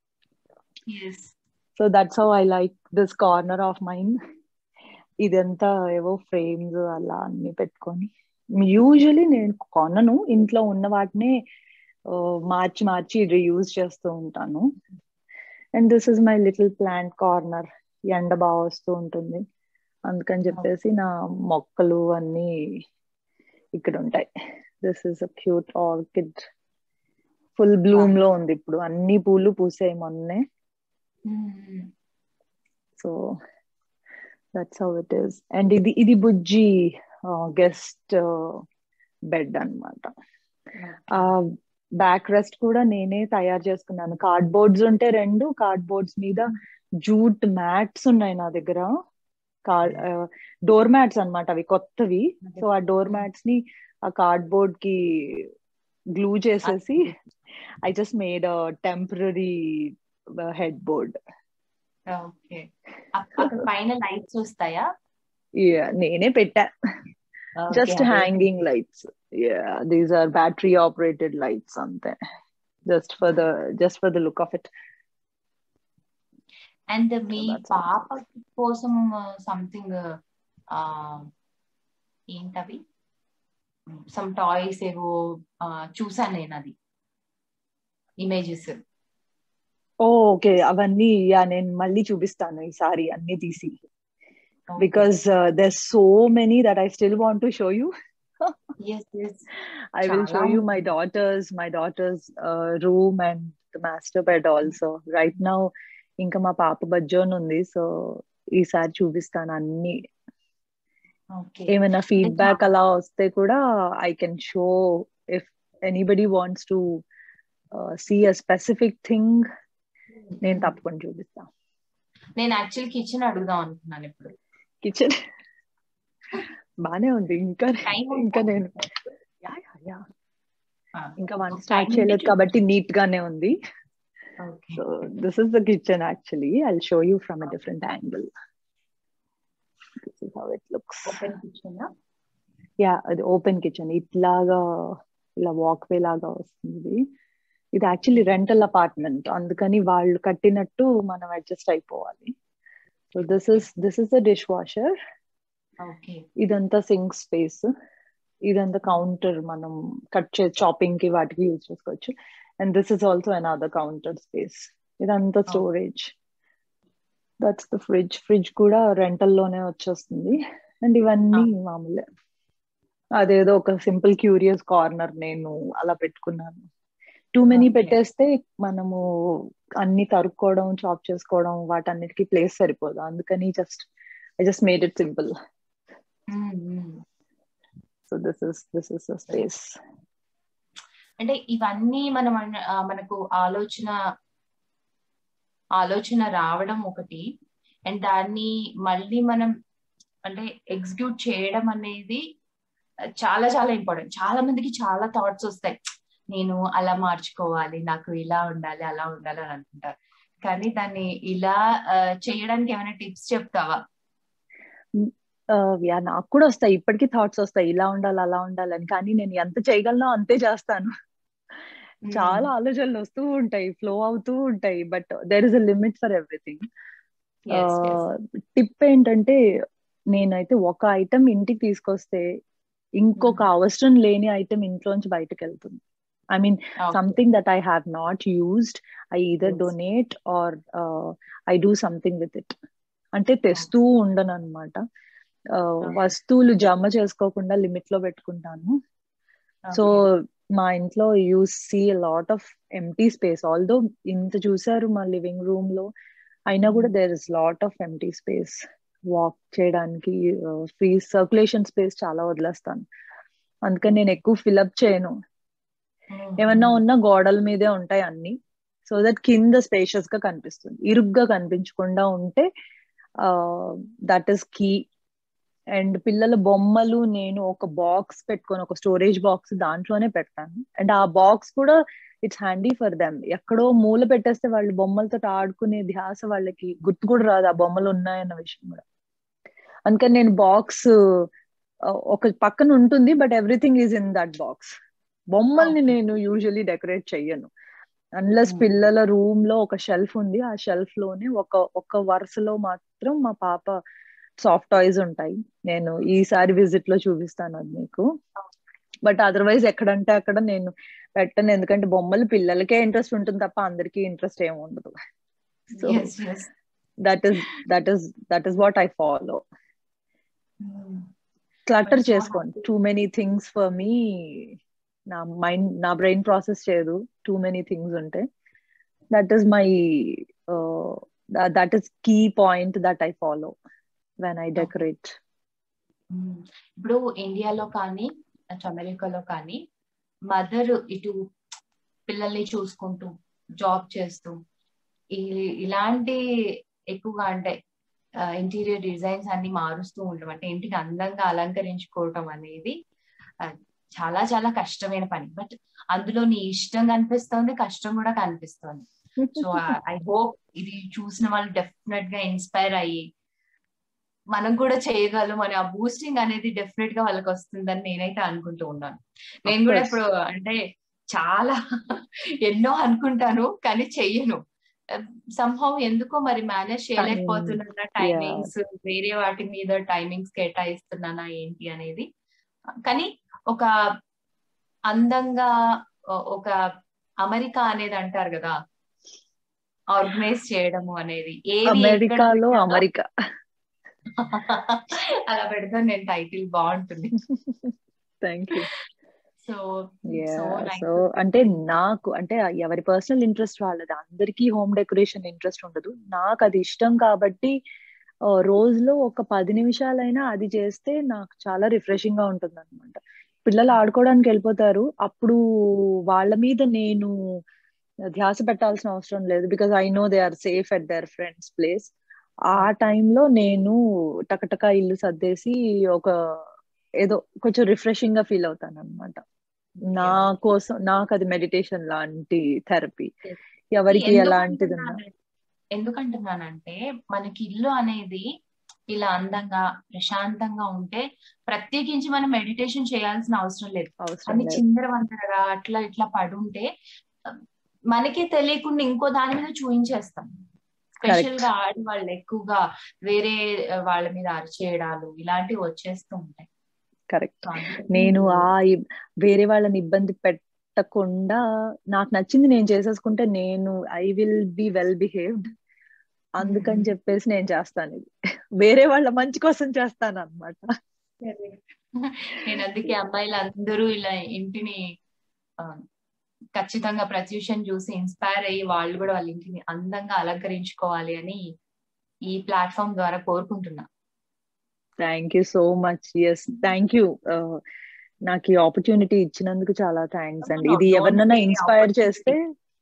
So that's how I like this corner of mind. ఇదంతా ఏవో ఫ్రేమ్స్ అలా అన్ని పెట్టుకొని, యూజువలీ నేను కొనను, ఇంట్లో ఉన్న వాటిని మార్చి మార్చి రీయూజ్ చేస్తూ ఉంటాను. And this is my little plant corner. ఎండ బాగా వస్తూ ఉంటుంది అందుకని చెప్పేసి నా మొక్కలు అన్ని ఇక్కడ ఉంటాయి. This is a cute orchid, full bloom లో ఉంది ఇప్పుడు, అన్ని పూలు పూసాయి మొన్నే. So that's how it is. And ఇది ఇది బుజ్జి గెస్ట్ బెడ్ అన్నమాట. బ్యాక్ రెస్ట్ కూడా నేనే తయారు చేసుకున్నాను. కార్డ్ బోర్డ్స్ ఉంటే రెండు, కార్డ్ బోర్డ్స్ మీద జూట్ మ్యాట్స్ ఉన్నాయి నా దగ్గర, డోర్ మ్యాట్స్ అన్నమాట, అవి కొత్తవి. సో ఆ డోర్ మ్యాట్స్ ని ఆ కార్డ్ బోర్డ్ కి గ్లూ చేసేసి I just made a temporary headboard. పైన లైట్స్ వస్తాయా? నేనే పెట్టా, just hanging lights. Yeah, these are battery operated lights ante, just for the just for the look of it. And me papa kosam something uh ఏంటవి some toys ఏవో చూసాను నేను, అది ఇమేజెస్. ఓకే, అవన్నీ యా నేను మళ్ళీ చూపిస్తాను ఈసారి అన్ని తీసి, because uh, there's so many that I still want to show you. Yes, yes. I will show you my daughter's my daughter's uh, room and the master bed also. Right now inka ma papa bajjon undi, so ఈసారి చూపిస్తాను అన్ని. Okay. ఏమైనా ఫీడ్బ్యాక్ అలా వస్తే కూడా I can show if anybody wants to uh, see a specific thing. నేను తప్పకుండా చూపిస్తా. నేను యాక్చువల్లీ కిచెన్ అడుగుదాం అనుకున్నాను ఇప్పుడు. కిచెన్ బానే ఉంది, ఇంకా ఇంకా నేను ఇంకా వన్ స్టార్ట్ చేయలేదు కాబట్టి నీట్ గానే ఉంది. So this is the kitchen actually. I'll show you from a different angle. This is how it looks. Open kitchen. Yeah, అది ఓపెన్ కిచెన్. ఇట్లాగా ఇలా వాక్ వే లాగా వస్తుంది. ఇది యాక్చువల్లీ రెంటల్ అపార్ట్మెంట్, అందుకని వాళ్ళు కట్టినట్టు మనం అడ్జస్ట్ అయిపోవాలి. So this is this is the dishwasher. ఇదంతా సింక్ స్పేస్, ఇదంతా కౌంటర్, మనం కట్ చేసి చాపింగ్ కి వాటికి యూజ్ చేసుకోవచ్చు. And this is also another counter space. ఇదంతా storage. That's the fridge. Fridge కూడా రెంటల్ లోనే వచ్చేస్తుంది. అండ్ ఇవన్నీ మామూలే. అదేదో ఒక సింపుల్ క్యూరియస్ కార్నర్ నేను అలా పెట్టుకున్నాను. టూ మెనీ పెట్టేస్తే మనము అన్ని తరుక్కోవడం, చాప్ చేసుకోవడం, వాటన్నిటికీ ప్లేస్ సరిపోదు. అందుకని just I just made it simple. So this is this is the space. అంటే ఇవన్నీ మనం మనకు ఆలోచన ఆలోచన రావడం ఒకటి, అండ్ దాన్ని మళ్ళీ మనం అంటే ఎగ్జిక్యూట్ చేయడం అనేది చాలా చాలా ఇంపార్టెంట్. చాలా మందికి చాలా థాట్స్ వస్తాయి, నేను అలా మార్చుకోవాలి, నాకు ఇలా ఉండాలి, అలా ఉండాలి అని అనుకుంటారు. కానీ దాన్ని ఇలా చేయడానికి ఏమైనా టిప్స్ చెప్తావా? యా, నాకు కూడా వస్తాయి, ఇప్పటికీ థాట్స్ వస్తాయి ఇలా ఉండాలి అలా ఉండాలని. కానీ నేను ఎంత చేయగలనో అంతే చేస్తాను. చాలా ఆలోచనలు వస్తూ ఉంటాయి, ఫ్లో అవుతూ ఉంటాయి, but there is a limit for everything. Tip ఏంటంటే, నేనైతే ఒక ఐటమ్ ఇంటికి తీసుకొస్తే ఇంకొక అవసరం లేని ఐటమ్ ఇంట్లోంచి బయటకు వెళ్తుంది. I mean, okay. something that I have not used, I either yes. donate or uh, I do something with it. అంటే తెస్తూ ఉండను అనమాట. వస్తువులు జమ చేసుకోకుండా లిమిట్ లో పెట్టుకుంటాను. సో మా ఇంట్లో you see lot of empty space. Although ఇంత చూసారు మా లివింగ్ రూమ్ లో, అయినా కూడా there is lot of empty space. Walk చేయడానికి ఫ్రీ సర్క్యులేషన్ స్పేస్ చాలా వదిలేస్తాను. అందుకని నేను ఎక్కువ ఫిల్అప్ చేయను. ఏమన్నా ఉన్నా గోడల మీదే ఉంటాయి అన్ని, సో దట్ కింద స్పేషియస్ గా కనిపిస్తుంది. ఇరుగ్గా కనిపించకుండా ఉంటే దట్ ఈస్ కీ. అండ్ పిల్లల బొమ్మలు నేను ఒక బాక్స్ పెట్టుకొని, ఒక స్టోరేజ్ బాక్స్ దాంట్లోనే పెడతాను. అండ్ ఆ బాక్స్ కూడా ఇట్స్ హ్యాండీ ఫర్ దెమ్. ఎక్కడో మూల పెట్టేస్తే వాళ్ళు బొమ్మలతో ఆడుకునే ధ్యాస వాళ్ళకి గుర్తు కూడా రాదు ఆ బొమ్మలు ఉన్నాయన్న విషయం కూడా. అందుకని నేను బాక్స్ ఒక పక్కన ఉంటుంది, but everything is in that box. బొమ్మల్ని నేను యూజువల్లీ డెకరేట్ చెయ్యను అన్లెస్ Hmm. పిల్లల రూమ్ లో ఒక షెల్ఫ్ ఉంది, ఆ షెల్ఫ్ లోనే ఒక ఒక వరుసలో మాత్రం మా పాప సాఫ్ట్ టాయ్స్ ఉంటాయి. నేను ఈసారి విజిట్ లో చూపిస్తాను అది మీకు. బట్ అదర్వైజ్ ఎక్కడంటే అక్కడ నేను పెట్టను, ఎందుకంటే బొమ్మలు పిల్లలకే ఇంట్రెస్ట్ ఉంటుంది తప్ప అందరికీ ఇంట్రెస్ట్ ఏమి ఉండదు. So Yes, yes. That is that is that is what I follow. Hmm. Clutter But so చేసుకోండి, happy. Too many things for me. నా మైండ్ నా బ్రెయిన్ ప్రాసెస్ చేయదు టూ మెనీ థింగ్స్ ఉంటే. That is my that is key point that I follow when I Okay. Decorate. Hmm. ఇప్పుడు ఇండియాలో కానీ అటు అమెరికాలో కానీ మదర్ ఇటు పిల్లల్ని చూసుకుంటూ జాబ్ చేస్తూ ఈ- ఇలాంటి ఎక్కువగా అంటే ఇంటీరియర్ డిజైన్స్ అన్ని మారుస్తూ ఉండడం, అంటే ఇంటిని అందంగా అలంకరించుకోవటం అనేది ఆ, చాలా చాలా కష్టమైన పని. బట్ అందులో నీ ఇష్టం కనిపిస్తోంది, కష్టం కూడా కనిపిస్తోంది. సో ఐ హోప్ ఇది చూసిన వాళ్ళు డెఫినెట్ గా ఇన్స్పైర్ అయ్యి మనం కూడా చేయగలం అనే ఆ బూస్టింగ్ అనేది డెఫినెట్ గా వాళ్ళకి వస్తుందని నేనైతే అనుకుంటూ ఉన్నాను. నేను కూడా ఇప్పుడు అంటే చాలా ఎన్నో అనుకుంటాను కానీ చెయ్యను. సంహౌ ఎందుకో మరి మేనేజ్ చేయలేకపోతున్నా. టైమింగ్స్ వేరే వాటి మీద టైమింగ్స్ కేటాయిస్తున్నానా ఏంటి అనేది. కానీ ఒక అందంగా ఒక అమెరికా అనేది అంటారు కదా, ఆర్గనైజ్ చేయడము అనేది ఏది అమెరికాలో అమెరికా అలా పెడతాను నేను, టైటిల్ బాగుంటుంది. Thank you. సో సో అంటే నాకు అంటే ఎవరి పర్సనల్ ఇంట్రెస్ట్ వాళ్ళది, అందరికీ హోమ్ డెకరేషన్ ఇంట్రెస్ట్ ఉండదు. నాకు అది ఇష్టం కాబట్టి రోజులో ఒక పది నిమిషాలైనా అది చేస్తే నాకు చాలా రిఫ్రెషింగ్ గా ఉంటుంది అనమాట. పిల్లలు ఆడుకోవడానికి వెళ్ళిపోతారు, అప్పుడు వాళ్ళ మీద నేను ధ్యాస పెట్టాల్సిన అవసరం లేదు, because I know they are safe at their friends place. ఆ టైంలో నేను టకటక ఇల్లు సర్దేసి ఒక ఏదో కొంచెం రిఫ్రెషింగ్ గా ఫీల్ అవుతాను అనమాట. నా కోసం నాకు అది మెడిటేషన్ లాంటి థెరపీ. ఎవరికి ఎలాంటిది ఎందుకంటున్నానంటే మనకి ఇల్లు అనేది ఇలా అందంగా ప్రశాంతంగా ఉంటే ప్రత్యేకించి మనం మెడిటేషన్ చేయాల్సిన అవసరం లేదు. అన్ని చిందర వందరగా అట్లా ఇట్లా పడుంటే మనకి తెలియకుండా ఇంకో దాని మీద చూయించేస్తాం. స్పెషల్ గా ఆడవాళ్ళు ఎక్కువగా వేరే వాళ్ళ మీద అరిచేయడాలు ఇలాంటివి వచ్చేస్తూ ఉంటాయి. కరెక్ట్. నేను ఆ వేరే వాళ్ళని ఇబ్బంది పెట్టకుండా నాకు నచ్చింది నేను చేసేసుకుంటే నేను I will be well behaved. అందుకని చెప్పేసి నేను చేస్తాను ఇది, వేరే వాళ్ళ మంచి కోసం చేస్తాను అన్నమాట. నేను అందుకే అమ్మాయిలు అందరూ ఇలా ఇంటిని ఖచ్చితంగా ప్రత్యూషను చూసి ఇన్స్పైర్ అయ్యి వాళ్ళు కూడా వాళ్ళ ఇంటిని అందంగా అలంకరించుకోవాలి అని ఈ ప్లాట్ఫామ్ ద్వారా కోరుకుంటున్నా. Thank you so much. Yes, thank you. నాకు ఈ ఆపర్చునిటీ ఇచ్చినందుకు చాలా థ్యాంక్స్ అండి. ఇది ఎవరినైనా ఇన్స్పైర్ చేస్తే,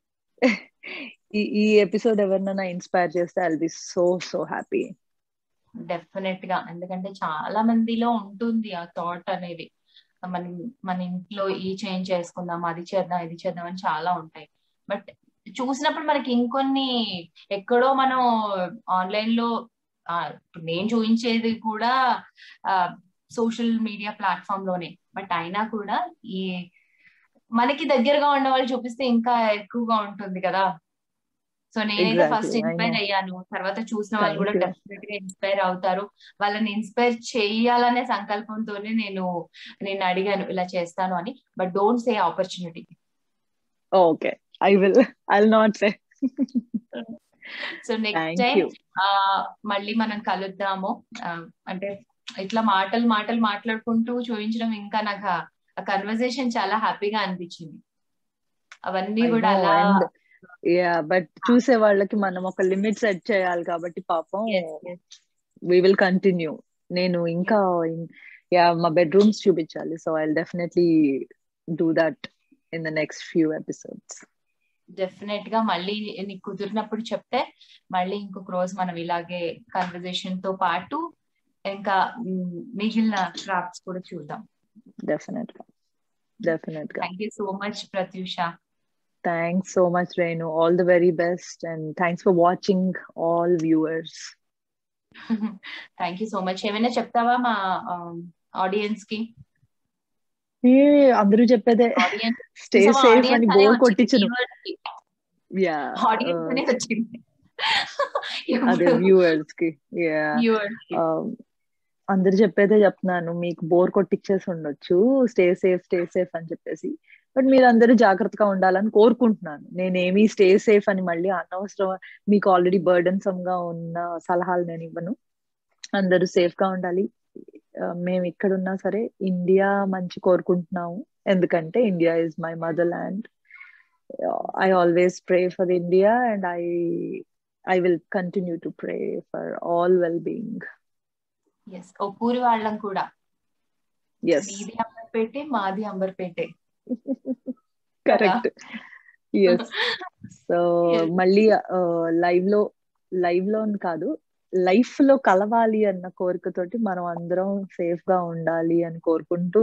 ఈ ఎపిసోడ్ ఎవరినైనా ఇన్స్పైర్ చేస్తే I will be so so happy. Definite గా, ఎందుకంటే చాలా మందిలో ఉంటుంది ఆ థాట్ అనేది. మన మన ఇంట్లో ఈ చేంజ్ చేసుకుందాం, అది చేద్దాం, ఇది చేద్దాం అని చాలా ఉంటాయి. బట్ చూసినప్పుడు మనకి ఇంకొన్ని ఎక్కడో మనం ఆన్లైన్ లో నేను చూపించేది కూడా సోషల్ మీడియా ప్లాట్ఫామ్ లోనే, బట్ అయినా కూడా ఈ మనకి దగ్గరగా ఉన్న వాళ్ళు చూపిస్తే ఇంకా ఎక్కువగా ఉంటుంది కదా. సో నేనైతే ఫస్ట్ ఇన్స్పైర్ అయ్యాను, తర్వాత చూసిన వాళ్ళు కూడా డెఫినెట్ గా ఇన్స్పైర్ అవుతారు. వాళ్ళని ఇన్స్పైర్ చెయ్యాలనే సంకల్పంతోనే నేను నేను అడిగాను ఇలా చేస్తాను అని. But don't say opportunity. Okay, I will I will not say. So next time మళ్ళీ మనం కలుద్దాము. అంటే ఇట్లా మాటలు మాటలు మాట్లాడుకుంటూ చూపించడం ఇంకా నాకు ఆ కన్వర్సేషన్ చాలా హ్యాపీగా అనిపించింది. అవన్నీ కూడా అలా యా, బట్ చూసే వాళ్ళకి మనం ఒక లిమిట్ సెట్ చేయాలి కాబట్టి పాపం వి విల్ కంటిన్యూ. నేను ఇంకా యా మా బెడ్రూమ్స్ చూపించాలి, so I will definitely do that in the next few episodes. Definite గా మళ్ళీ నీకు కుదిరినప్పుడు చెప్తే మళ్ళీ ఇంకొక రోజు మనం ఇలాగే కన్వర్సేషన్ తో పాటు ఇంకా మిగిలిన క్రాఫ్ట్స్ కూడా చూద్దాం. డెఫినెట్ గా డెఫినెట్ గా. Thank you so much Pratyusha. Thanks so much, Renu. All the very best, and thanks for watching, all viewers. Thank you so much. ఏమైనా చెప్తావా మా ఆడియన్స్ కి? ఏ అందరూ చెప్పేదే ఆడియన్స్ స్టే సేఫ్ అని ఆడియన్స్ అనే బోర్ వచ్చింది కొట్టించను. కీవర్డ్, యా ఆడియన్స్ అనే వచ్చింది అదే ఇప్పుడు వ్యూవర్స్ కి. యా వ్యూవర్స్ కి. అందరు చెప్పేదే చెప్తున్నాను, మీకు బోర్ కొట్టించేసి ఉండొచ్చు స్టే సేఫ్ స్టే సేఫ్ అని చెప్పేసి, బట్ మీరు అందరూ జాగ్రత్తగా ఉండాలని కోరుకుంటున్నాను. నేనేమి స్టే సేఫ్ అని మళ్ళీ అనవసరం మీకు ఆల్రెడీ బర్డన్సమ్ గా ఉన్న సలహాలు నేను ఇవ్వను. అందరూ సేఫ్ గా ఉండాలి. మేము ఇక్కడున్నా సరే ఇండియా మంచి కోరుకుంటున్నాము, ఎందుకంటే India is my motherland. I always pray for India and I I will continue to pray for all well being. Yes, oh Puri వాళ్ళం కూడా. Yes. మీది అంబర్పేటే, మాది అంబర్పేటే. కరెక్ట్. ఎస్. సో మళ్ళీ లైవ్ లో లైవ్ లో కాదు, లైఫ్ లో కలవాలి అన్న కోరికతోటి మనం అందరం సేఫ్ గా ఉండాలి అని కోరుకుంటూ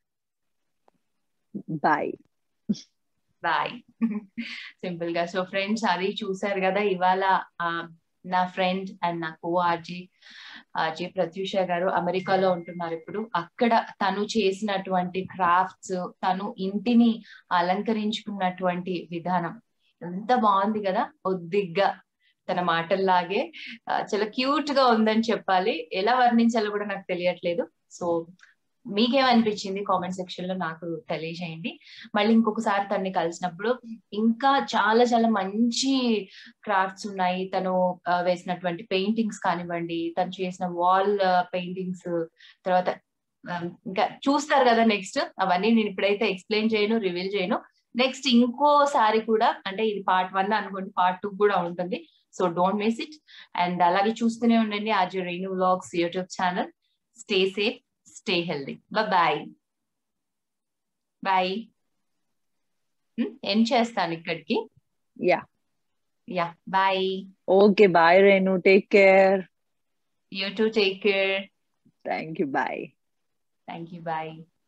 బాయ్ బాయ్. సింపుల్ గా. సో ఫ్రెండ్స్, అది చూసారు కదా ఇవాళ నా ఫ్రెండ్ అండ్ నా కో ఆర్జీ ఆర్జీ ప్రత్యూష గారు అమెరికాలో ఉంటున్నారు ఇప్పుడు. అక్కడ తను చేసినటువంటి క్రాఫ్ట్స్, తను ఇంటిని అలంకరించుకున్నటువంటి విధానం ఎంత బాగుంది కదా, ఒద్దిగ్గా తన మాటల్లాగే చాలా క్యూట్ గా ఉందని చెప్పాలి. ఎలా వర్ణించాలో కూడా నాకు తెలియట్లేదు. సో మీకేమనిపించింది కామెంట్ సెక్షన్ లో నాకు తెలియజేయండి. మళ్ళీ ఇంకొకసారి తనని కలిసినప్పుడు ఇంకా చాలా చాలా మంచి క్రాఫ్ట్స్ ఉన్నాయి. తను వేసినటువంటి పెయింటింగ్స్ కానివ్వండి, తను చేసిన వాల్ పెయింటింగ్స్, తర్వాత ఇంకా చూస్తారు కదా నెక్స్ట్. అవన్నీ నేను ఇప్పుడైతే ఎక్స్ప్లెయిన్ చేయను, రివీల్ చేయను. నెక్స్ట్ ఇంకోసారి కూడా, అంటే ఇది పార్ట్ వన్ అనుకోండి, పార్ట్ టూ కూడా ఉంటుంది. So don't miss it. And అలాగే చూస్తూనే ఉండండి RJ Renu vlogs YouTube channel. Stay safe, stay healthy. Bye bye. End చేస్తాను ఇక్కడికి. Yeah yeah bye. Okay bye Renu, take care. You too take care. Thank you. Bye. Thank you. Bye.